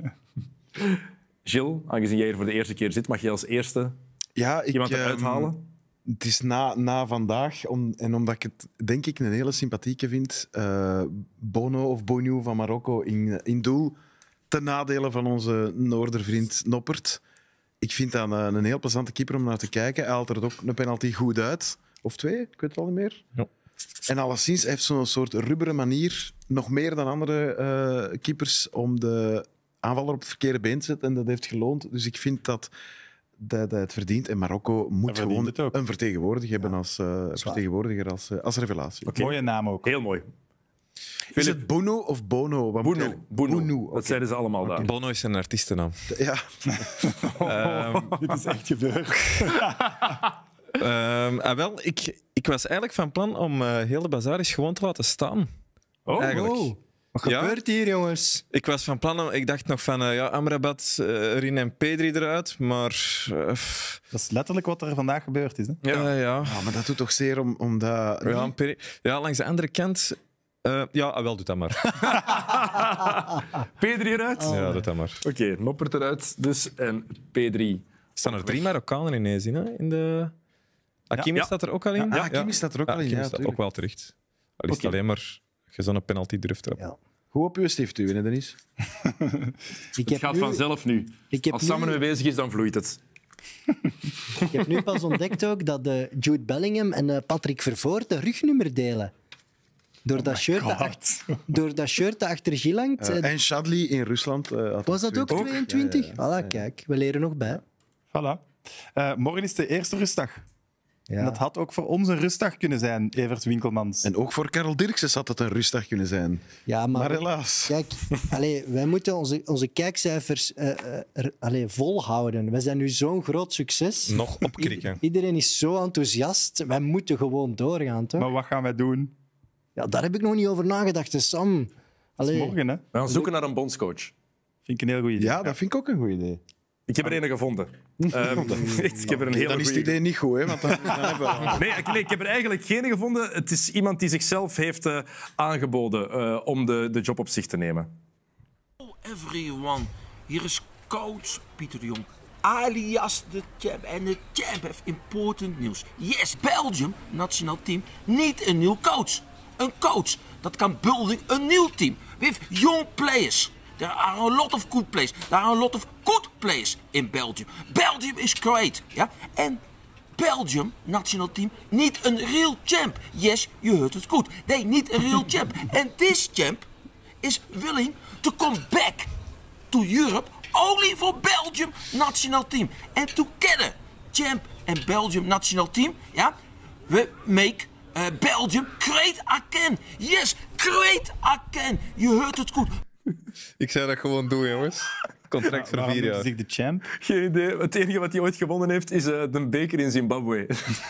Gilles, aangezien jij hier voor de eerste keer zit, mag je als eerste Ja, ik, iemand ehm, eruit halen? Het is na, na vandaag, om, en omdat ik het denk ik een hele sympathieke vind, uh, Bono of Bonu van Marokko in, in doel, ten nadele van onze Noordervriend Noppert. ik vind dat een, een heel plezante keeper om naar te kijken. Hij haalt er ook een penalty goed uit. Of twee, ik weet het al niet meer. Ja. En alleszins heeft zo'n soort rubberen manier, nog meer dan andere uh, keepers, om de aanvaller op het verkeerde been te zetten. En dat heeft geloond. Dus ik vind dat dat hij het verdient. En Marokko moet gewoon een vertegenwoordiger hebben als, uh, vertegenwoordiger als, uh, als revelatie. Okay. Mooie naam ook. Heel mooi. Is het Bono of Bono? Wat Bono. Bono. Bono. Okay. Dat zeiden ze allemaal daar. Bono is een artiestennaam. Ja. um, Dit is echt gebeurd. um, ah, wel, ik, ik was eigenlijk van plan om uh, heel de bazaar eens gewoon te laten staan. Oh, eigenlijk. oh. Wat gebeurt ja? hier, jongens? Ik was van plan, om, ik dacht nog van uh, ja, Amrabat, uh, Rin en Pedri eruit, maar... Uh, dat is letterlijk wat er vandaag gebeurd is. Hè? Ja. Uh, ja. ja, maar dat doet toch zeer om, om dat... Ja, Pedri, ja, langs de andere kant... Uh, ja, wel, doe dat maar. Pedri eruit? Oh. Ja, doe dat maar. Oké, okay, Noppert eruit dus en Pedri... Staan er drie Marokkanen ineens in, hè? In de... Hakimi ja. staat er ook al in? Ja, ja Hakimi ja. staat er ook ja, al in. Hakimi ja, staat ook wel terecht. Al is okay. het alleen maar je zo'n penalty durft erop. Ja. Hoe op uw stift u, hè, Dennis? Het gaat nu... vanzelf nu. Als Sam ermee nu... bezig is, dan vloeit het. Ik heb nu pas ontdekt ook dat de Jude Bellingham en uh, Patrick Vervoort de rugnummer delen. Door, oh dat shirt achter, door dat shirt dat achter Gilles hangt. Uh, en Shadley in Rusland. Uh, was dat ook tweeëntwintig? Ja, ja, ja. Voilà, kijk, we leren nog bij. Voilà. Uh, morgen is de eerste rustdag. Ja. En dat had ook voor ons een rustdag kunnen zijn, Evert Winkelmans. En ook voor Karel Dirksen had het een rustdag kunnen zijn. Ja, maar, maar helaas. Kijk, allez, wij moeten onze, onze kijkcijfers uh, uh, allez, volhouden. Wij zijn nu zo'n groot succes. Nog opkrikken. I- iedereen is zo enthousiast. Wij moeten gewoon doorgaan, toch? Maar wat gaan wij doen? Ja, daar heb ik nog niet over nagedacht. Dus Sam... Allee. Morgen, hè? We gaan zoeken naar een bondscoach. Vind ik een heel goed idee. Ja, dat vind ik ook een goed idee. Ik heb er een gevonden. Um, ik heb er een hele dan is het goeie... idee niet goed, hè? Want dan, dan hebben we... nee, ik, nee, ik heb er eigenlijk geen gevonden. Het is iemand die zichzelf heeft uh, aangeboden uh, om de, de job op zich te nemen. Hello everyone, hier is coach Pieter de Jong, alias de champ. En de champ heeft important news. Yes, Belgium, nationaal team, niet een nieuw coach. Een coach dat kan building een nieuw team. With young players. There are a lot of good players. There are a lot of good players in Belgium. Belgium is great. Ja? En Belgium, nationaal team, niet een real champ. Yes, you heard it goed. Nee, niet een real champ. And this champ is willing to come back to Europe only for Belgium nationaal team. And together, champ and Belgium nationaal team, ja, we make uh, Belgium great again. Yes, great again. You heard it goed. Ik zou dat gewoon doen, jongens. Contract ja, voor vier jaar. Is ik de champ? Geen idee. Het enige wat hij ooit gewonnen heeft, is uh, de beker in Zimbabwe.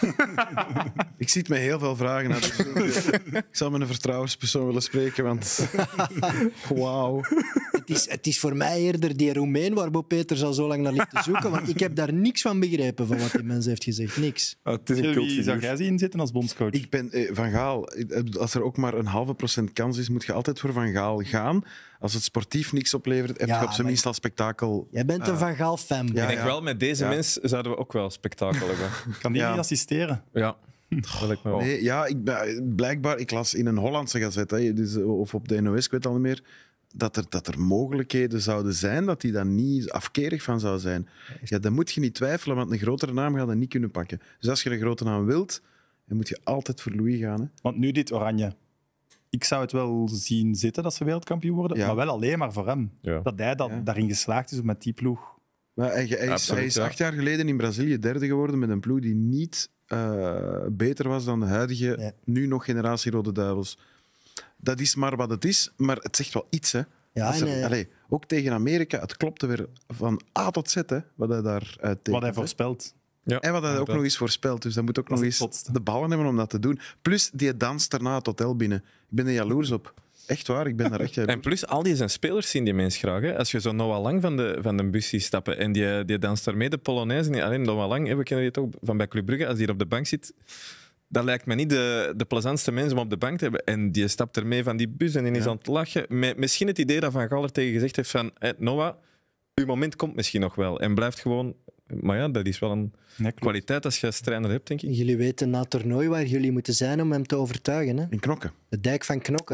Ik zit met heel veel vragen aan. Ik zou met een vertrouwenspersoon willen spreken, want... Wauw. Het is, het is voor mij eerder die Roemeen waar Bob Peters al zo lang naar ligt te zoeken, want ik heb daar niks van begrepen van wat die mens heeft gezegd. Niks. Ah, het is een Wie zou jij zien zitten als bondscoach? Ik ben eh, Van Gaal. Als er ook maar een halve procent kans is, moet je altijd voor Van Gaal gaan. Als het sportief niks oplevert, heb je Ja, op zijn maar- minst al spektakel. Jij bent een eh, Van Gaal fan. ja. Ik denk wel, met deze Ja. mens zouden we ook wel spektakel hebben. Kan die Ja. niet assisteren? Ja, dat lijkt me wel. Nee, ja, ik, ben- blijkbaar, ik las in een Hollandse gazette, hè, dus, of op de N O S, ik weet het al niet meer, dat er, dat er mogelijkheden zouden zijn dat hij daar niet afkerig van zou zijn. Ja, dan moet je niet twijfelen, want een grotere naam gaat hij niet kunnen pakken. Dus als je een grote naam wilt, dan moet je altijd voor Louis gaan. Hè. Want nu dit oranje. Ik zou het wel zien zitten dat ze wereldkampioen worden, Ja. maar wel alleen maar voor hem. Ja. Dat hij dat, Ja. daarin geslaagd is om met die ploeg. Maar hij, hij is, Absoluut, hij is ja. acht jaar geleden in Brazilië derde geworden met een ploeg die niet eh, beter was dan de huidige, Nee. nu nog generatie Rode Duivels. Dat is maar wat het is, maar het zegt wel iets. Hè. Ja, Als er- en, eh, allee, ook tegen Amerika, het klopte weer van A tot Z, hè, wat hij daar uittekent. Wat hij hè. voorspelt. Ja. En wat hij ook inderdaad. nog eens voorspelt. Dus dat moet ook Dat nog is het eens zotste. de ballen hebben om dat te doen. Plus, die danst daarna het hotel binnen. Ik ben er jaloers op. Echt waar, ik ben daar echt jaloers En plus, al die zijn spelers zien die mens graag. Hè. Als je zo Noah Lang van de, van de bus ziet stappen en die, die danst daarmee de Polonaise. En die- alleen Noah Lang, hè, we kennen die toch van bij Club Brugge, als die hier op de bank zit, dat lijkt me niet de, de plezantste mens om op de bank te hebben. En die stapt ermee van die bus en die is Ja. aan het lachen. Met misschien het idee dat Van Gaal er tegen gezegd heeft van hey, Noah, uw moment komt misschien nog wel. En blijft gewoon... Maar ja, dat is wel een Nee, klopt. kwaliteit als je als trainer hebt, denk ik. Jullie weten na het toernooi waar jullie moeten zijn om hem te overtuigen. Hè? in knokken. De dijk van Knokken. Ja.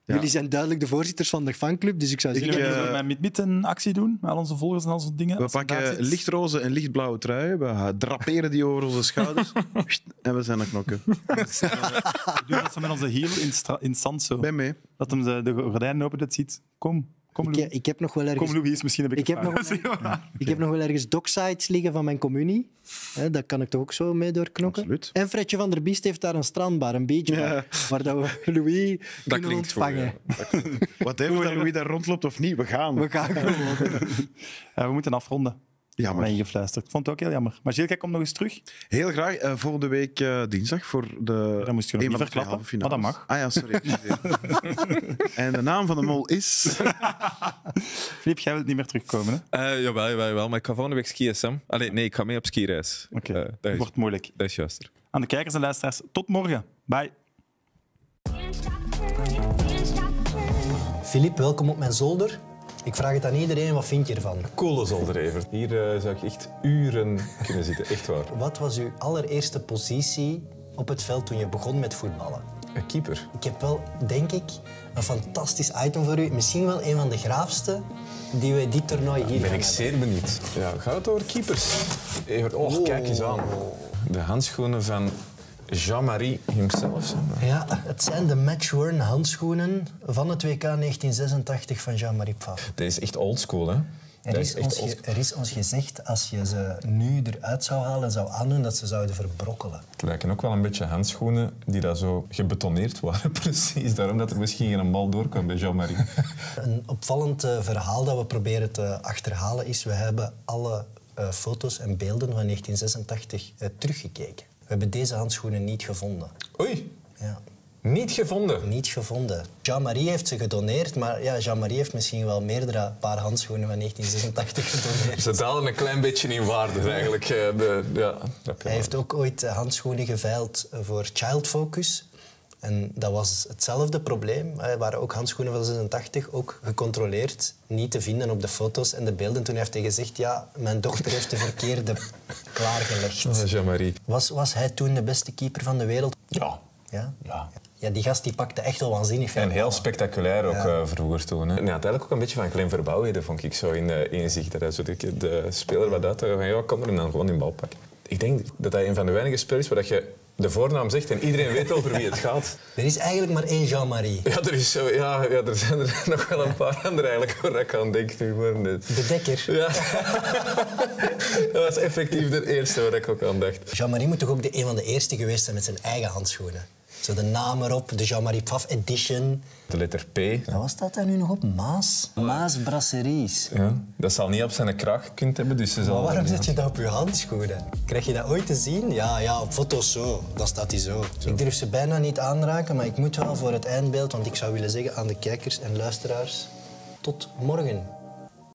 Jullie zijn duidelijk de voorzitters van de fanclub, dus ik zou zeggen... Ik dat uh, we met Mid-Mid een actie doen, met al onze volgers en al onze dingen. We pakken lichtroze en lichtblauwe truien, we draperen die over onze schouders en we zijn aan knokken. We doen dat zo met onze heel in, in stand zo. Ben mee. Dat hem de, de gordijnen open dat ziet. Kom. Kom, ik, ik heb nog wel ergens... Kom, Louis, misschien heb ik, ik heb nog, ja. Ik heb nog wel ergens docsites liggen van mijn communie. He, dat kan ik toch ook zo mee doorknokken. Absoluut. En Fredje van der Biest heeft daar een strandbar, een beachbar, ja. waar dat we Louis dat kunnen ontvangen. Goed, ja. Wat even dat Louis daar rondloopt of niet, we gaan. We gaan gewoon. Ja, we moeten afronden. Jammer. Mij ingefluisterd. Ik vond het ook heel jammer. Maar Gilles, kom nog eens terug. Heel graag. Uh, volgende week uh, dinsdag voor de... Dan moest je nog niet verklappen, maar dat mag. Ah ja, sorry. En de naam van de mol is... Filip, jij wilt niet meer terugkomen, hè? Uh, jawel, jawel, jawel, maar ik ga volgende week skiën, Sam. Allee, nee, ik ga mee op skireis. Oké, okay. uh, dat wordt moeilijk. Dat is juist. Aan de kijkers en luisteraars, tot morgen. Bye. Filip, welkom op mijn zolder. Ik vraag het aan iedereen, wat vind je ervan? Coole zolder, Evert. Hier uh, zou ik echt uren kunnen zitten, echt waar. Wat was uw allereerste positie op het veld toen je begon met voetballen? Een keeper. Ik heb wel, denk ik, een fantastisch item voor u. Misschien wel een van de graafste die we dit toernooi hier ben ik zeer benieuwd. Ja, gaat het over keepers? Evert, oh, oh, kijk eens aan. De handschoenen van Jean-Marie himself. Ja, het zijn de match-worn handschoenen van het W K negentien zesentachtig van Jean-Marie Pfaff. Dat is echt oldschool, hè? Er is, ons ge, er is ons gezegd, als je ze nu eruit zou halen en zou aandoen, dat ze zouden verbrokkelen. Het lijken ook wel een beetje handschoenen die dat zo gebetoneerd waren, precies. Daarom dat er misschien geen bal doorkwam bij Jean-Marie. Een opvallend uh, verhaal dat we proberen te achterhalen is, we hebben alle uh, foto's en beelden van negentien zesentachtig uh, teruggekeken. We hebben deze handschoenen niet gevonden. Oei. Ja. Niet gevonden? Niet gevonden. Jean-Marie heeft ze gedoneerd, maar ja, Jean-Marie heeft misschien wel meerdere paar handschoenen van negentien zesentachtig gedoneerd. Ze dalen een klein beetje in waarde, eigenlijk. De, ja, Hij heeft ook ooit handschoenen geveild voor Child Focus. En dat was hetzelfde probleem. Er waren ook handschoenen van zesentachtig, ook gecontroleerd, niet te vinden op de foto's en de beelden. Toen heeft hij gezegd, ja, mijn dochter heeft de verkeerde klaargelegd. Oh, Jean-Marie. Was, was hij toen de beste keeper van de wereld? Ja. Ja? Ja. Ja, die gast die pakte echt wel waanzinnig veel. En heel spectaculair ook ja. uh, vroeger toen. Hè. En hij had eigenlijk ook een beetje van klein verbouwheden, vond ik zo in uh, inzicht. Dat hij zo de, de speler wat uit van ja, kom er en dan gewoon die bal pakken. Ik denk dat dat een van de weinige spelers waar je de voornaam zegt en iedereen weet over wie het gaat. Er is eigenlijk maar één Jean-Marie. Ja, er, is zo, ja, ja, er zijn er nog wel een paar anderen eigenlijk waar ik aan denk. De Dekker. Ja. Dat was effectief de eerste waar ik ook aan dacht. Jean-Marie moet toch ook de, een van de eerste geweest zijn met zijn eigen handschoenen. Zo de naam erop, de Jean-Marie Pfaff Edition. De letter P. En wat staat daar nu nog op? Maas? Maas Brasseries. Ja, dat zal niet op zijn kraag kunnen hebben. Dus ze zal maar waarom ja. zet je dat op je handschoenen? Krijg je dat ooit te zien? Ja, ja, op foto's zo. Dan staat hij zo. zo. Ik durf ze bijna niet aanraken, maar ik moet wel voor het eindbeeld, want ik zou willen zeggen aan de kijkers en luisteraars, tot morgen.